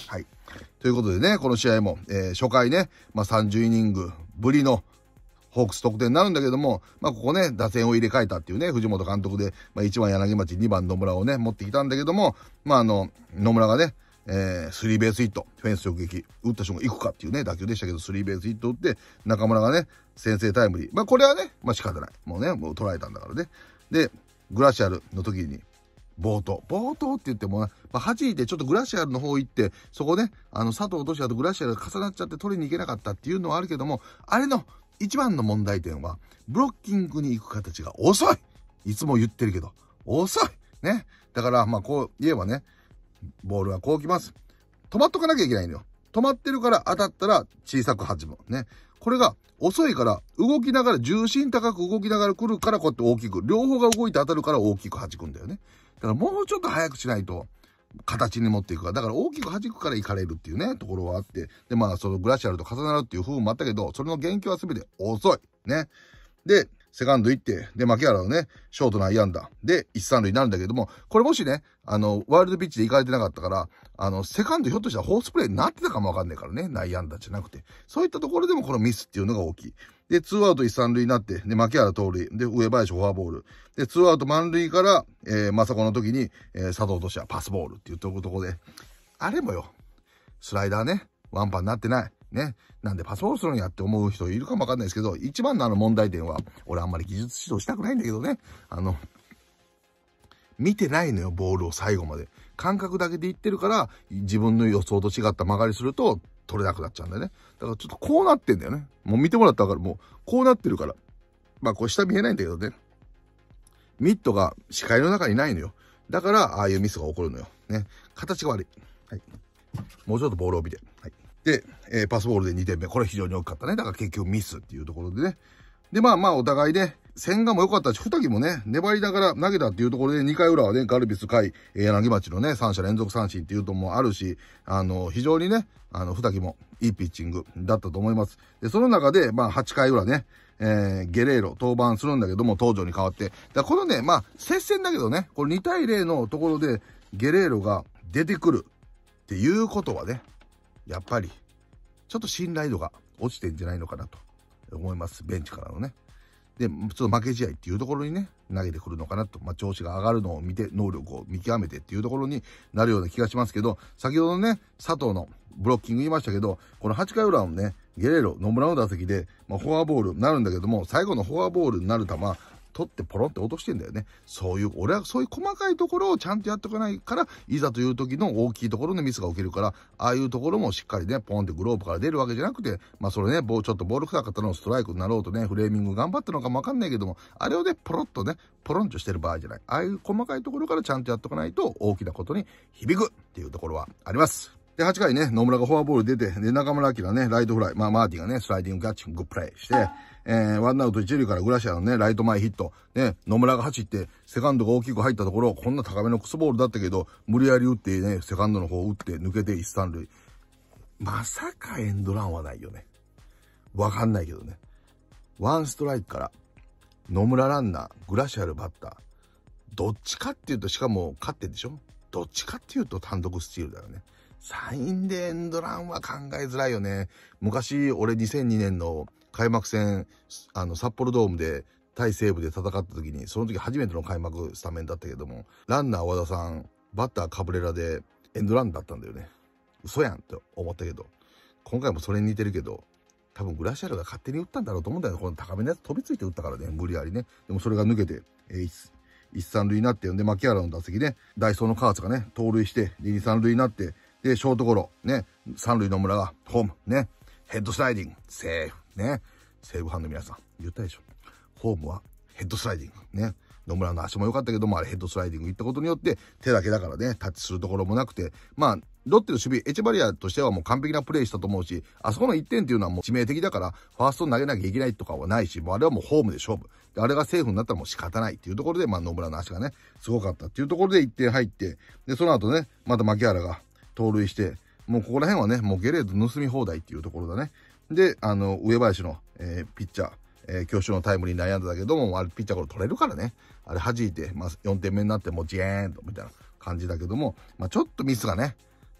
ということでね、この試合も、えー、初回ね、まあ、さんじゅうイニングぶりのホークス得点になるんだけども、まあ、ここね、打線を入れ替えたっていうね、藤本監督で、まあ、いちばん柳町、にばん野村をね、持ってきたんだけども、まあ、あの、野村がね、えー、スリーベースヒット、フェンス直撃、打った瞬間行くかっていうね、打球でしたけど、スリーベースヒット打って、中村がね、先制タイムリー。まあ、これはね、まあ、仕方ない。もうね、もう捉えたんだからね。で、グラシアルの時に、暴投。暴投って言っても、まあ、弾いてちょっとグラシアルの方行って、そこね、あの、佐藤俊也とグラシアルが重なっちゃって取りに行けなかったっていうのはあるけども、あれの一番の問題点は、ブロッキングに行く形が遅い。いつも言ってるけど、遅い。ね。だから、まあ、こう言えばね、ボールはこう来ます。止まっとかなきゃいけないのよ。止まってるから当たったら小さく弾む。ね。これが遅いから動きながら、重心高く動きながら来るからこうやって大きく、両方が動いて当たるから大きく弾くんだよね。だからもうちょっと早くしないと形に持っていくから、だから大きく弾くから行かれるっていうね、ところはあって。で、まあそのグラシアルと重なるっていう風もあったけど、それの元凶は全て遅い。ね。で、セカンド行って、で、牧原のね、ショート内野安打で一三塁になるんだけども、これもしね、あの、ワイルドピッチで行かれてなかったから、あの、セカンドひょっとしたらホースプレーになってたかもわかんないからね、内野安打じゃなくて。そういったところでもこのミスっていうのが大きい。で、ツーアウト一三塁になって、で、牧原盗塁、で、上林フォアボール。で、ツーアウト満塁から、えー、まさこの時に、えー、佐藤俊也パスボールっていうところで、あれもよ、スライダーね、ワンパンになってない。ね。なんでパスボールするんやって思う人いるかもわかんないですけど、一番のあの問題点は、俺あんまり技術指導したくないんだけどね。あの、見てないのよ、ボールを最後まで。感覚だけで言ってるから、自分の予想と違った曲がりすると、取れなくなっちゃうんだよね。だからちょっとこうなってんだよね。もう見てもらったらわかる。もう、こうなってるから。まあ、これ下見えないんだけどね。ミットが視界の中にないのよ。だから、ああいうミスが起こるのよ。ね。形が悪い。はい。もうちょっとボールを見て。はい。で、えー、パスボールでにてんめ。これ非常に大きかったね。だから結局ミスっていうところでね。で、まあまあお互いね、千賀も良かったし、二木もね、粘りながら投げたっていうところで、にかい裏はね、ガルビス、甲斐、柳町のね、さん者連続三振っていうともあるし、あの、非常にね、あの、二木もいいピッチングだったと思います。で、その中で、まあはちかい裏ね、えー、ゲレーロ登板するんだけども、東條に変わって。だこのね、まあ、接戦だけどね、これにたいゼロのところで、ゲレーロが出てくるっていうことはね、やっぱり、ちょっと信頼度が落ちてんじゃないのかなと思います。ベンチからのね。で、ちょっと負け試合っていうところにね、投げてくるのかなと。まあ、調子が上がるのを見て、能力を見極めてっていうところになるような気がしますけど、先ほどね、佐藤のブロッキング言いましたけど、このはちかい裏のね、ゲレーロ、野村の打席で、まあ、フォアボールになるんだけども、最後のフォアボールになる球、取ってポロンって落としてんだよね。そういう、俺はそういう細かいところをちゃんとやっておかないから、いざという時の大きいところのミスが起きるから、ああいうところもしっかりね、ポンってグローブから出るわけじゃなくて、まあそれね、ちょっとボール臭かったのをストライクになろうとね、フレーミング頑張ったのかもわかんないけども、あれをね、ポロッとね、ポロンとしてる場合じゃない。ああいう細かいところからちゃんとやっておかないと、大きなことに響くっていうところはあります。で、はちかいね、野村がフォアボール出て、で、中村晃ね、ライトフライ、まあ、マーティがね、スライディングキャッチ、グップレイして、えー、ワンアウト一塁からグラシアのね、ライト前ヒット、ね、野村が走って、セカンドが大きく入ったところ、こんな高めのクソボールだったけど、無理やり打ってね、セカンドの方を打って、抜けて一三塁。まさかエンドランはないよね。わかんないけどね。ワンストライクから、野村ランナー、グラシアルバッター、どっちかっていうと、しかも勝ってんでしょ？どっちかっていうと単独スチールだよね。サインでエンドランは考えづらいよね。昔、俺にせんにねんの開幕戦、あの、札幌ドームで対西武で戦った時に、その時初めての開幕スタメンだったけども、ランナー和田さん、バッターカブレラでエンドランだったんだよね。嘘やんって思ったけど、今回もそれに似てるけど、多分グラシアルが勝手に打ったんだろうと思うんだよね。この高めのやつ飛びついて打ったからね、無理やりね。でもそれが抜けて、えー、一三塁になって、んで、牧原の打席ね、ダイソーのカーツがね、盗塁して、で、二三塁になって、で、ショートゴロ、ね、三塁野村がホーム、ね、ヘッドスライディング、セーフ、ね、セーブファンの皆さん、言ったでしょ。ホームはヘッドスライディング、ね、野村の足も良かったけども、あれヘッドスライディング行ったことによって、手だけだからね、タッチするところもなくて、まあ、ロッテの守備、エチェバリアとしてはもう完璧なプレーしたと思うし、あそこのいってんっていうのはもう致命的だから、ファーストに投げなきゃいけないとかはないし、もうあれはもうホームで勝負。で、あれがセーフになったらもう仕方ないっていうところで、まあ野村の足がね、すごかったっていうところでいってん入って、で、その後ね、また牧原が盗塁して、もうここら辺はね、もうゲレード盗み放題っていうところだね。で、あの、上林の、えー、ピッチャー、えー、強襲のタイムリー悩んだけども、あれピッチャーこれ取れるからね。あれ弾いて、まあよんてんめになってもうジェーンとみたいな感じだけども、まあちょっとミスがね、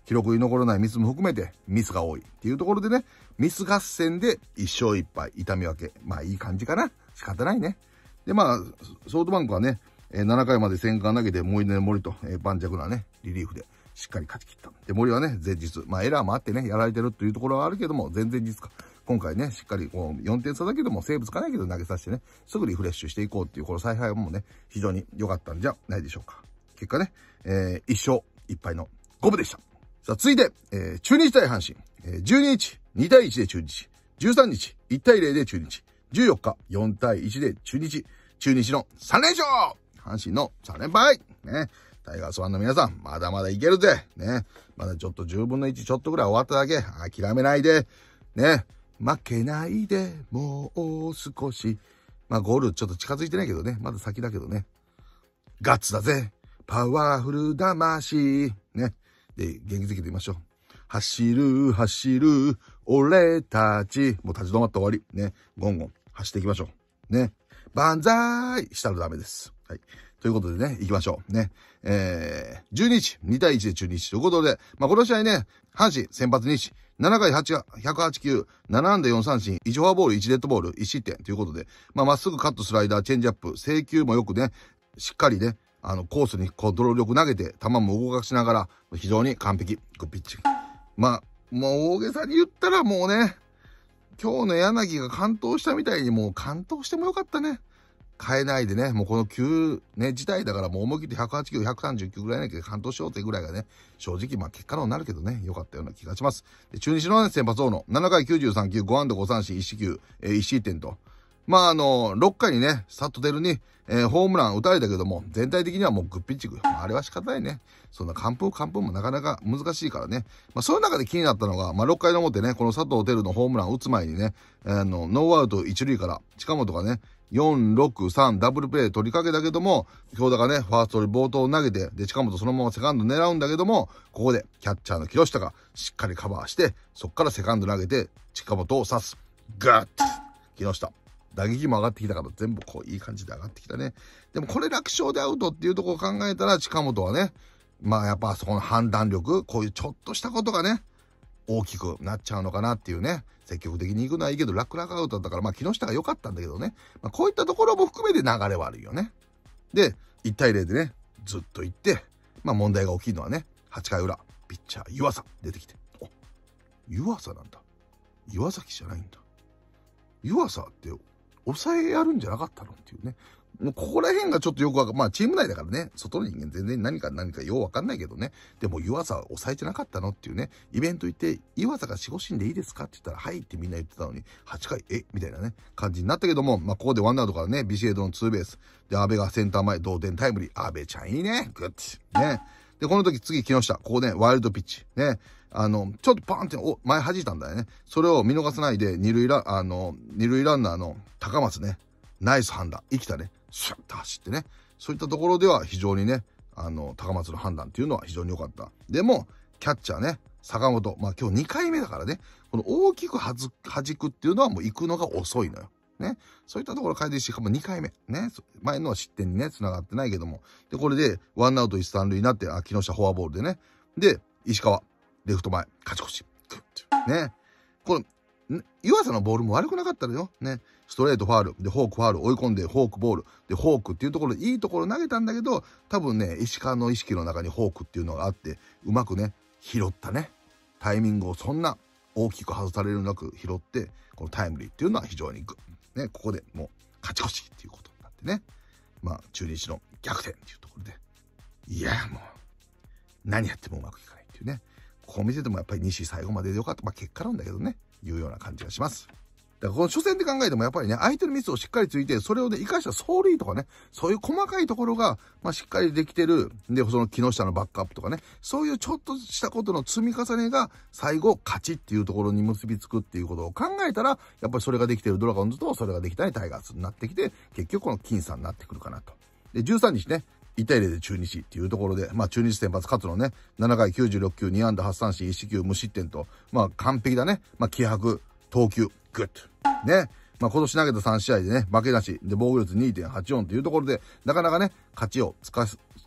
記録に残らないミスも含めてミスが多いっていうところでね、ミス合戦でいっ勝いっ敗、痛み分け。まあいい感じかな。仕方ないね。で、まあ、ソフトバンクはね、ななかいまで戦艦投げて、もう一年森と、えー、盤石なね、リリーフでしっかり勝ち切った。で、森はね、前日、まあエラーもあってね、やられてるっていうところはあるけども、前々日か。今回ね、しっかりこうよんてん差だけども、セーブつかないけど投げさせてね、すぐリフレッシュしていこうっていう、この采配もね、非常に良かったんじゃないでしょうか。結果ね、えー、いっ勝いっ敗の五分でした。さあ、続いて、えー、中日対阪神。えー、じゅうににち、にたいいちで中日。じゅうさんにち、いちたいゼロで中日。じゅうよっか、よんたいいちで中日。中日のさんれんしょう阪神のさんれんぱいね。タイガースファンの皆さん、まだまだいけるぜね。まだちょっとじゅうぶんのいちちょっとぐらい終わっただけ。諦めないで。ね。負けないで、もう少し。まあ、ゴールちょっと近づいてないけどね。まだ先だけどね。ガッツだぜ。パワフル魂。ね。で、元気づけてみましょう。走る、走る、俺たち。もう立ち止まった終わり。ね。ゴンゴン、走っていきましょう。ね。万歳したらダメです。はい。ということでね、行きましょう。ね。えー、じゅうににち、にたいいちで中日ということで、まあ、この試合ね、阪神先発西、ななかいはち、ひゃくはちきゅう、ななあんだよんさんしん、いちフォアボール、いちデッドボール、いちしってんということで、まあ、まっすぐカットスライダー、チェンジアップ、制球もよくね、しっかりね、あの、コースにこう、ドロ力投げて、球も動かしながら、非常に完璧、グッピッチング。まあ、もう大げさに言ったらもうね、今日の柳が完投したみたいにもう完投してもよかったね。変えないでね、もうこの球ね、自体だからもう思い切ってひゃくはちきゅう、ひゃくさんじゅっきゅうぐらいなきゃ完投しようってぐらいがね、正直まあ結果論になるけどね、良かったような気がします。で中日の、ね、先発大野、ななかいきゅうじゅうさんきゅう、ごあんだごさんしん、いちしきゅう、えー、いち失点と。まああの、ろっかいにね、サットテルに、えー、ホームラン打たれたけども、全体的にはもうグッピッチング。まあ、あれは仕方ないね。そんな完封完封もなかなか難しいからね。まあそういう中で気になったのが、まあろっかいの表ね、この佐藤輝のホームラン打つ前にね、あの、ノーアウト一塁から、近本がね、よん、ろく、さんダブルプレー取りかけたけども、京田がね、ファーストに冒頭投げて、で、近本そのままセカンド狙うんだけども、ここでキャッチャーの木下がしっかりカバーして、そっからセカンド投げて、近本を刺す。ガッと木下。打撃も上がってきたから全部こういい感じで上がってきたね。でもこれ楽勝でアウトっていうところを考えたら近本はね、まあやっぱそこの判断力、こういうちょっとしたことがね、大きくなっちゃうのかなっていうね。積極的に行くのはいいけど、楽々アウトだったから、まあ木下が良かったんだけどね。まあこういったところも含めて流れ悪いよね。で、いちたいゼロでね、ずっと行って、まあ問題が起きるのはね、はちかいうら、ピッチャー湯浅出てきて。お、湯浅なんだ。岩崎じゃないんだ。湯浅って、抑えやるんじゃなかったのっていうね。もうここら辺がちょっとよくわかん、まあチーム内だからね、外の人間全然何か何かようわかんないけどね。でも湯浅抑えてなかったのっていうね。イベント行って、湯浅が守護神でいいですかって言ったら、はいってみんな言ってたのに、はちかい、えみたいなね、感じになったけども、まあここでワンアウトからね、ビシエドのツーベース。で、安倍がセンター前、同点タイムリー。安倍ちゃんいいね。グッて。ね。で、この時次木下。ここね、ワイルドピッチ。ね。あの、ちょっとパーンって、お、前弾いたんだよね。それを見逃さないで、二塁ラ、あの、二塁ランナーの高松ね。ナイス判断。生きたね。シュッと走ってね。そういったところでは非常にね、あの、高松の判断っていうのは非常に良かった。でも、キャッチャーね、坂本。まあ今日にかいめだからね。この大きくはず、弾くっていうのはもう行くのが遅いのよ。ね。そういったところ改善して、しかもにかいめ。ね。前のは失点にね、繋がってないけども。で、これで、ワンアウト一三塁になって、あ、木下フォアボールでね。で、石川、レフト前、勝ち越し。グッて。ね。この、湯浅のボールも悪くなかったのよ。ね。ストレートファール。で、フォークファール。追い込んで、フォークボール。で、フォークっていうところで、いいところ投げたんだけど、多分ね、石川の意識の中にフォークっていうのがあって、うまくね、拾ったね。タイミングをそんな大きく外されるなく拾って、このタイムリーっていうのは非常にグッ。ね、ここでもう勝ち越しっていうことになってね。まあ、中日の逆転っていうところで。いや、もう、何やってもうまくいかないっていうね。こう見ててもやっぱり西最後まででよかった。まあ結果なんだけどね。いうような感じがします。だからこの初戦で考えてもやっぱりね、相手のミスをしっかりついて、それをね、生かした走塁とかね、そういう細かいところが、まあしっかりできてる。で、その木下のバックアップとかね、そういうちょっとしたことの積み重ねが、最後、勝ちっていうところに結びつくっていうことを考えたら、やっぱりそれができてるドラゴンズと、それができないタイガースになってきて、結局この僅差になってくるかなと。で、じゅうさんにちね、いちたいゼロで中日っていうところで、まあ中日先発勝つのね、ななかいきゅうじゅうろっきゅう、にあんだはちさんしん、いちしきゅう無失点と、まあ完璧だね。まあ気迫、投球、グッド。ね。まあ今年投げたさんしあいでね、負けなし。で、防御率 にてんはちよん というところで、なかなかね、勝ちをつかす、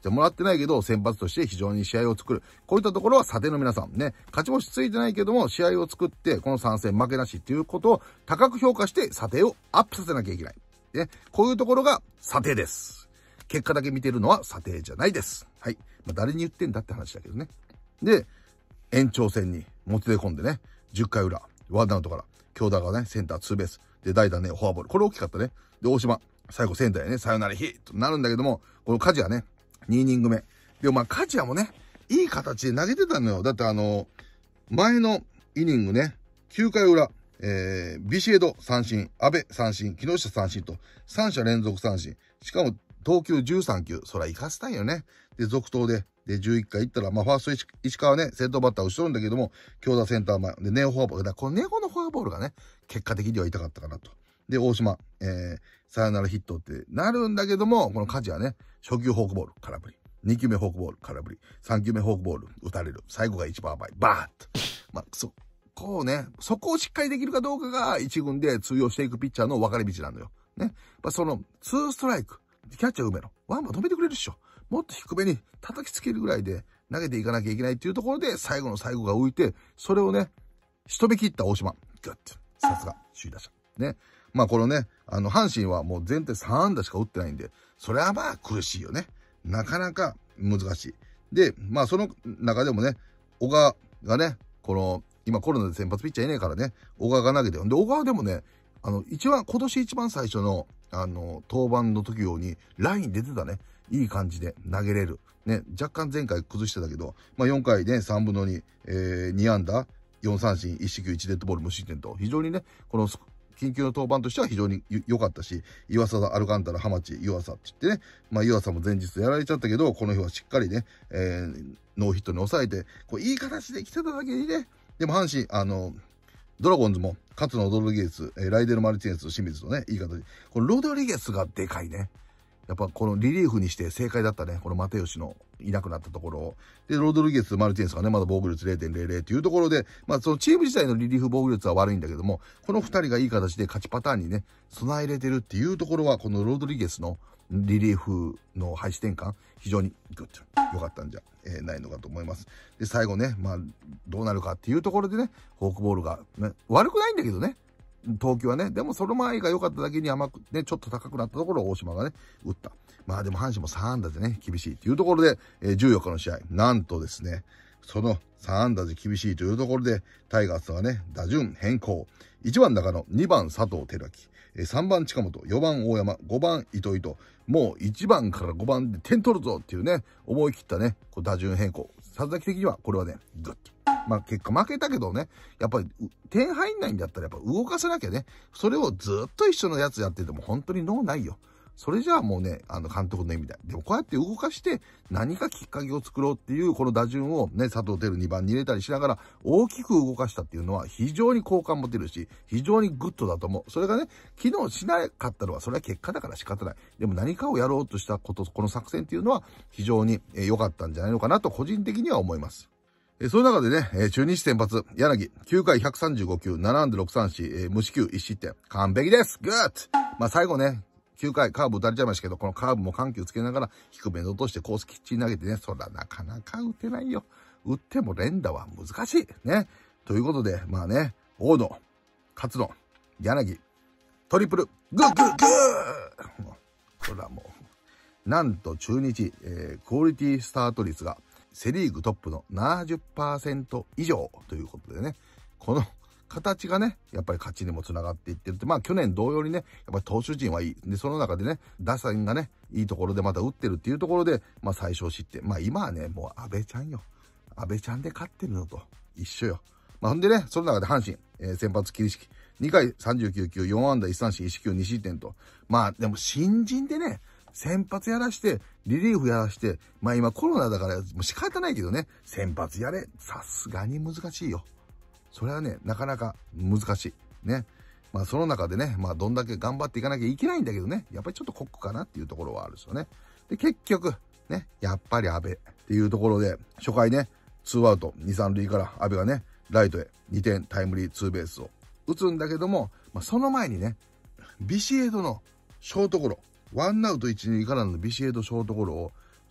してもらってないけど、先発として非常に試合を作る。こういったところは査定の皆さんね、勝ち星ついてないけども、試合を作って、このさん戦負けなしっていうことを高く評価して査定をアップさせなきゃいけない。ね、こういうところが査定です。結果だけ見てるのは査定じゃないです。はい。まあ、誰に言ってんだって話だけどね。で、延長戦にもつれ込んでね、じゅっかい裏、ワンアウトから、京田がね、センターツーベース。で、代打ね、フォアボール。これ大きかったね。で、大島、最後センターへね、サヨナラヒットになるんだけども、この梶谷ね、にイニング目。でもまあ、梶谷もね、いい形で投げてたのよ。だってあの、前のイニングね、きゅうかい裏、えー、ビシエド三振、阿部三振、木下三振と、さん者連続三振。しかも、投球じゅうさんきゅう。そら生かしたんよね。で、続投で、で、じゅういっかい行ったら、まあ、ファースト石川ね、先頭バッター打ち取るんだけども、京田センター前。で、ネオフォアボール。だこのネオのフォアボールがね、結果的には痛かったかなと。で、大島、えー、サヨナラヒットってなるんだけども、この梶はね、初球フォークボール、空振り。にきゅうめフォークボール、空振り。さんきゅうめフォークボール、打たれる。最後が一番甘い。バーッと。まあ、そこをね、そこをしっかりできるかどうかが一軍で通用していくピッチャーの分かれ道なのよ。ね。まあ、その、ツーストライク。キャッチャー埋めろ。ワンバン止めてくれるっしょ。もっと低めに叩きつけるぐらいで投げていかなきゃいけないっていうところで、最後の最後が浮いて、それをね、仕留め切った大島。グッと。さすが、首位打者。ね。まあこのね、あの、阪神はもう全体さん安打しか打ってないんで、それはまあ苦しいよね。なかなか難しい。で、まあその中でもね、小川がね、この、今コロナで先発ピッチャーいねえからね、小川が投げてる。で、小川でもね、あの、一番、今年一番最初の、あの、登板の時用に、ライン出てたね。いい感じで投げれる。ね、若干前回崩してたけど、まあよんかいね、さんぶんのに、えー、に安打、よん三振、いち四球いちデッドボール無失点と、非常にね、この、緊急の登板としては非常に良かったし、岩佐、アルカンタラ、ハマチ、湯浅って言ってね、まあ湯浅も前日やられちゃったけど、この日はしっかりね、えー、ノーヒットに抑えて、こういい形で来てただけにね、でも阪神、あの、ドラゴンズも、勝野ロドリゲス、えー、ライデル・マルティネス、清水とね、いい形。このロドリゲスがでかいね。やっぱこのリリーフにして正解だったね。この又吉のいなくなったところを。で、ロドリゲス、マルティネスがね、まだ防御率 れいてんれいれい というところで、まあそのチーム自体のリリーフ防御率は悪いんだけども、このふたりがいい形で勝ちパターンにね、備えれてるっていうところは、このロドリゲスのリリーフの配置転換、非常にグッと良かったんじゃ、えー、ないのかと思います。で、最後ね、まあ、どうなるかっていうところでね、フォークボールが、ね、悪くないんだけどね、投球はね、でもその前が良かっただけに甘くね、ちょっと高くなったところを大島がね、打った。まあでも阪神もさん安打でね、厳しいっていうところで、えー、じゅうよっかの試合、なんとですね、そのさん安打で厳しいというところで、タイガースはね、打順変更。いちばん中野、にばん佐藤輝明、さんばん近本、よばん大山、ごばん糸井と、もういちばんからごばんで点取るぞっていうね、思い切ったね、こう打順変更。佐々木的には、これはね、グッと。まあ結果負けたけどね、やっぱり点入んないんだったらやっぱ動かさなきゃね、それをずっと一緒のやつやってても本当に脳ないよ。それじゃあもうね、あの監督の意味だ。でもこうやって動かして何かきっかけを作ろうっていうこの打順をね、佐藤輝にばんに入れたりしながら大きく動かしたっていうのは非常に好感持てるし、非常にグッドだと思う。それがね、機能しなかったのはそれは結果だから仕方ない。でも何かをやろうとしたこと、この作戦っていうのは非常に良かったんじゃないのかなと個人的には思います。えー、その中でね、えー、中日先発、柳、きゅうかいひゃくさんじゅうごきゅう、なな安打ろく三振、えー、無四球いち失点。完璧です。グッド。まあ最後ね、きゅうかいカーブ打たれちゃいましたけど、このカーブも緩急つけながら低めに落としてコースきっちり投げてね、そらなかなか打てないよ。打っても連打は難しい。ね。ということで、まあね、大野、勝野、柳、トリプル、グッグッグーもうこれはもう、なんと中日、えー、クオリティスタート率がセリーグトップの ななじゅっパーセント 以上ということでね、この形がね、やっぱり勝ちにもつながっていってるって、まあ去年同様にね、やっぱり投手陣はいい。で、その中でね、打線がね、いいところでまた打ってるっていうところで、まあ最小失点。まあ今はね、もう安倍ちゃんよ。安倍ちゃんで勝ってるのと一緒よ。まあほんでね、その中で阪神、えー、先発桐敷、にかいさんじゅうきゅうきゅう、よん安打いち三振いち球に失点と。まあでも新人でね、先発やらして、リリーフやらして、まあ今コロナだからもう仕方ないけどね、先発やれ。さすがに難しいよ。それはね、なかなか難しい。ね。まあその中でね、まあどんだけ頑張っていかなきゃいけないんだけどね、やっぱりちょっとコックかなっていうところはあるんですよね。で、結局、ね、やっぱり安倍っていうところで、初回ね、ツーアウトに、さん塁から安倍がね、ライトへにてんタイムリーツーベースを打つんだけども、まあその前にね、ビシエドのショートゴロ、ワンアウトいち、に塁からのビシエドショートゴロを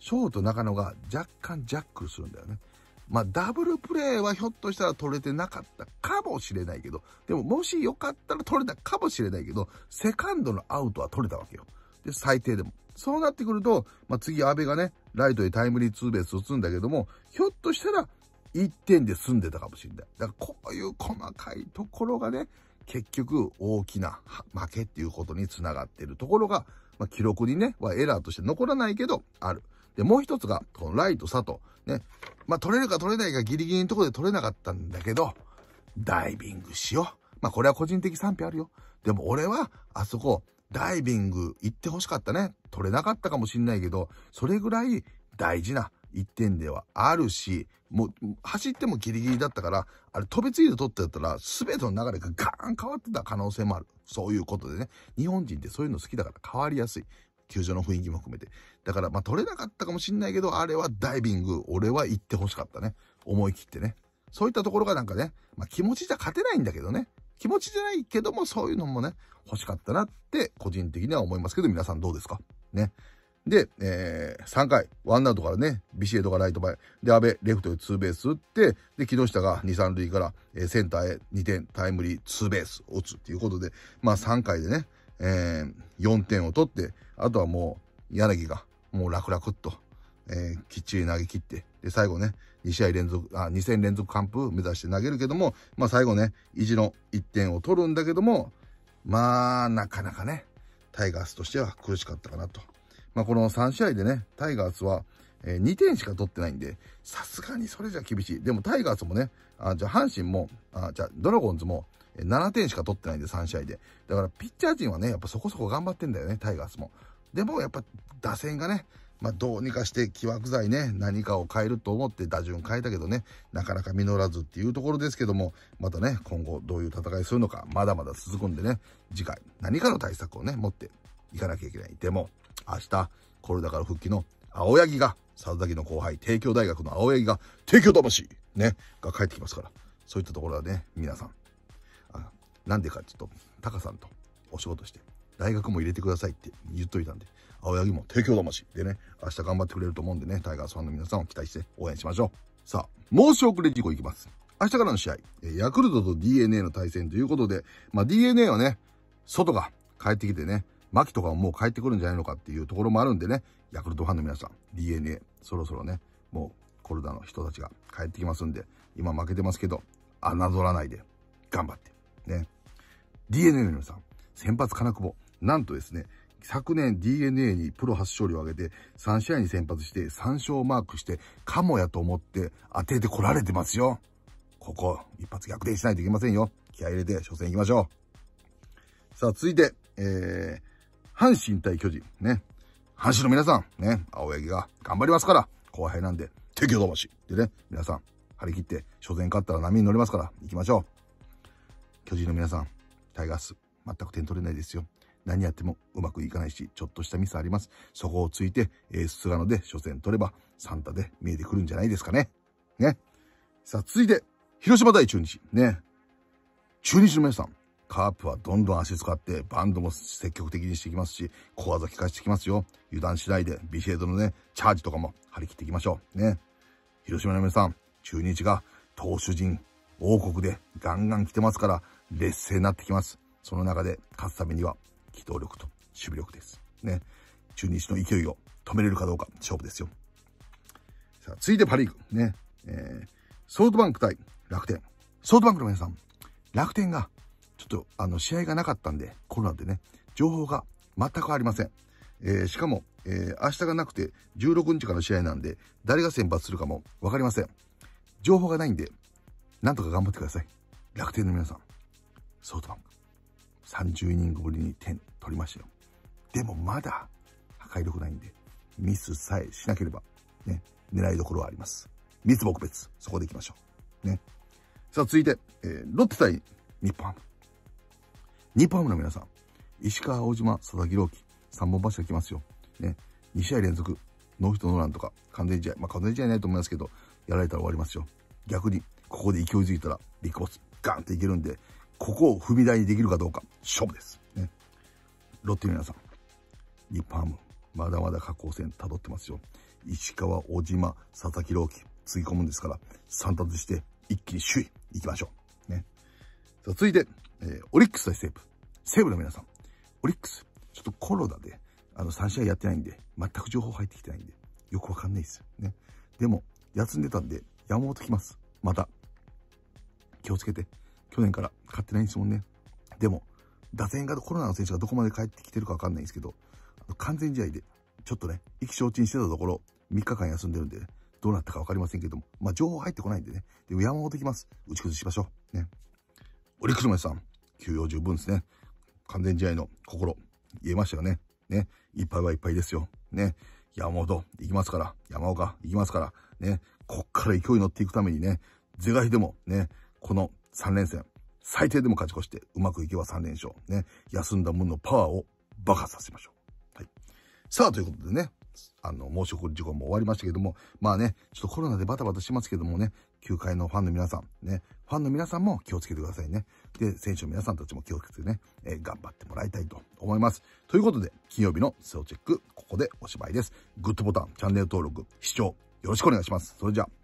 ショート中野が若干ジャックルするんだよね。まあ、ダブルプレーはひょっとしたら取れてなかったかもしれないけど、でももしよかったら取れたかもしれないけど、セカンドのアウトは取れたわけよ。で、最低でも。そうなってくると、まあ、次、安倍がね、ライトでタイムリーツーベース打つんだけども、ひょっとしたら、いってんで済んでたかもしれない。だから、こういう細かいところがね、結局、大きな負けっていうことにつながっているところが、まあ、記録にね、はエラーとして残らないけど、ある。で、もう一つが、このライト佐藤。ね。まあ、取れるか取れないかギリギリのところで取れなかったんだけど、ダイビングしよう。まあ、これは個人的賛否あるよ。でも俺は、あそこ、ダイビング行ってほしかったね。取れなかったかもしんないけど、それぐらい大事ないってんではあるし、もう走ってもギリギリだったから、あれ飛びついて取ってやったら、全ての流れがガーン変わってた可能性もある。そういうことでね。日本人ってそういうの好きだから変わりやすい。球場の雰囲気も含めて。だから、まあ取れなかったかもしんないけど、あれはダイビング、俺は行ってほしかったね。思い切ってね。そういったところがなんかね、まあ気持ちじゃ勝てないんだけどね。気持ちじゃないけども、そういうのもね、欲しかったなって、個人的には思いますけど、皆さんどうですかね。で、えー、さんかい、ワンアウトからね、ビシエドがライト前、で、安倍、レフトでツーベース打って、で、木下がに、さん塁から、えー、センターへにてんタイムリーツーベースを打つっていうことで、まあさんかいでね、えー、よんてんを取って、あとはもう、柳が、もう楽々っと、えー、きっちり投げ切って、で、最後ね、に試合連続、あ、に戦連続完封目指して投げるけども、まあ最後ね、意地のいってんを取るんだけども、まあ、なかなかね、タイガースとしては苦しかったかなと。まあこのさん試合でね、タイガースは、えー、にてんしか取ってないんで、さすがにそれじゃ厳しい。でもタイガースもね、あ、じゃあ阪神も、あ、じゃあドラゴンズもななてんしか取ってないんでさん試合で。だからピッチャー陣はね、やっぱそこそこ頑張ってんだよね、タイガースも。でもやっぱ打線がね、まあどうにかして起爆剤ね、何かを変えると思って打順変えたけどね、なかなか実らずっていうところですけども、またね、今後どういう戦いするのか、まだまだ続くんでね、次回何かの対策をね、持っていかなきゃいけない。でも、明日、コロナから復帰の青柳が、佐々木の後輩、帝京大学の青柳が、帝京魂ね、が帰ってきますから、そういったところはね、皆さん、あなんでかちょっと、タカさんとお仕事して、大学も入れてくださいって言っといたんで、青柳も帝京魂でね、明日頑張ってくれると思うんでね、タイガースファンの皆さんを期待して応援しましょう。さあ、申し遅れ事故いきます。明日からの試合、ヤクルトと ディーエヌエー の対戦ということで、まあ ディーエヌエー はね、外が帰ってきてね、牧とかももう帰ってくるんじゃないのかっていうところもあるんでね、ヤクルトファンの皆さん、ディーエヌエー、そろそろね、もうコロナの人たちが帰ってきますんで、今負けてますけど、侮らないで、頑張って、ね。ディーエヌエー の皆さん、先発金久保、なんとですね、昨年 ディーエヌエー にプロ初勝利を挙げて、さん試合に先発してさん勝をマークして、かもやと思って当ててこられてますよ。ここ、一発逆転しないといけませんよ。気合い入れて初戦行きましょう。さあ、続いて、えー、阪神対巨人。ね。阪神の皆さん、ね、青柳が頑張りますから、後輩なんで、帝京魂でね、皆さん、張り切って、初戦勝ったら波に乗りますから、行きましょう。巨人の皆さん、タイガース、全く点取れないですよ。何やってもうまくいかないし、ちょっとしたミスあります。そこをついて、エース菅野で初戦取れば、サンタで見えてくるんじゃないですかね。ね。さあ、続いて、広島対中日。ね。中日の皆さん、カープはどんどん足使って、バンドも積極的にしていきますし、小技効かしてきますよ。油断しないで、ビシエドのね、チャージとかも張り切っていきましょう。ね。広島の皆さん、中日が投手陣王国でガンガン来てますから、劣勢になってきます。その中で勝つためには、機動力と守備力です。ね。中日の勢いを止めれるかどうか、勝負ですよ。さあ、続いてパリーグ。ね。えー、ソフトバンク対楽天。ソフトバンクの皆さん、楽天が、ちょっと、あの、試合がなかったんで、コロナでね、情報が全くありません。えー、しかも、えー、明日がなくて、じゅうろくにちからの試合なんで、誰が先発するかもわかりません。情報がないんで、なんとか頑張ってください。楽天の皆さん、ソフトバンク。さんじゅうイニングぶりに点取りましたよ。でもまだ破壊力ないんで、ミスさえしなければ、ね、狙いどころはあります。三つ僕別、そこで行きましょう。ね。さあ続いて、えー、ロッテ対日本ハム。日本ハムの皆さん、石川、大島、佐々木朗希、さんぼん柱来ますよ。ね。に試合連続、ノーヒットノーランとか、完全試合、まあ完全試合ないと思いますけど、やられたら終わりますよ。逆に、ここで勢いづいたら、ビッグボス、ガーンっていけるんで、ここを踏み台にできるかどうか、勝負です。ね。ロッテの皆さん、日本ハム、まだまだ下降線辿ってますよ。 石川、小島、佐々木朗希、つぎ込むんですから、三奪して一気に首位行きましょう。ね。さあ続いて、えー、オリックス対西武。西武の皆さん、オリックス、ちょっとコロナで、あの、さん試合やってないんで、全く情報入ってきてないんで、よくわかんないですよ。ね。でも、休んでたんで、山本来ます。また。気をつけて。去年から勝ってないんですもんね。でも、打線がコロナの選手がどこまで帰ってきてるかわかんないんですけど、完全試合で、ちょっとね、意気消沈してたところ、みっかかん休んでるんで、ね、どうなったかわかりませんけども、まあ、情報入ってこないんでね。でも山本来ます。打ち崩しましょう。ね。オリックスの皆さん、休養十分ですね。完全試合の心、言えましたよね。ね。いっぱいはいっぱいですよ。ね。山本、行きますから。山岡、行きますから。ね。こっから勢いに乗っていくためにね、是が非でもね、このさん連戦、最低でも勝ち越して、うまくいけばさん連勝。ね。休んだ分のパワーを爆発させましょう。はい。さあ、ということでね、あの、申し送り時間も終わりましたけども、まあね、ちょっとコロナでバタバタしますけどもね、球界のファンの皆さん、ね、ファンの皆さんも気をつけてくださいね。で、選手の皆さんたちも気をつけてね、えー、頑張ってもらいたいと思います。ということで、金曜日のスローチェック、ここでおしまいです。グッドボタン、チャンネル登録、視聴、よろしくお願いします。それじゃあ。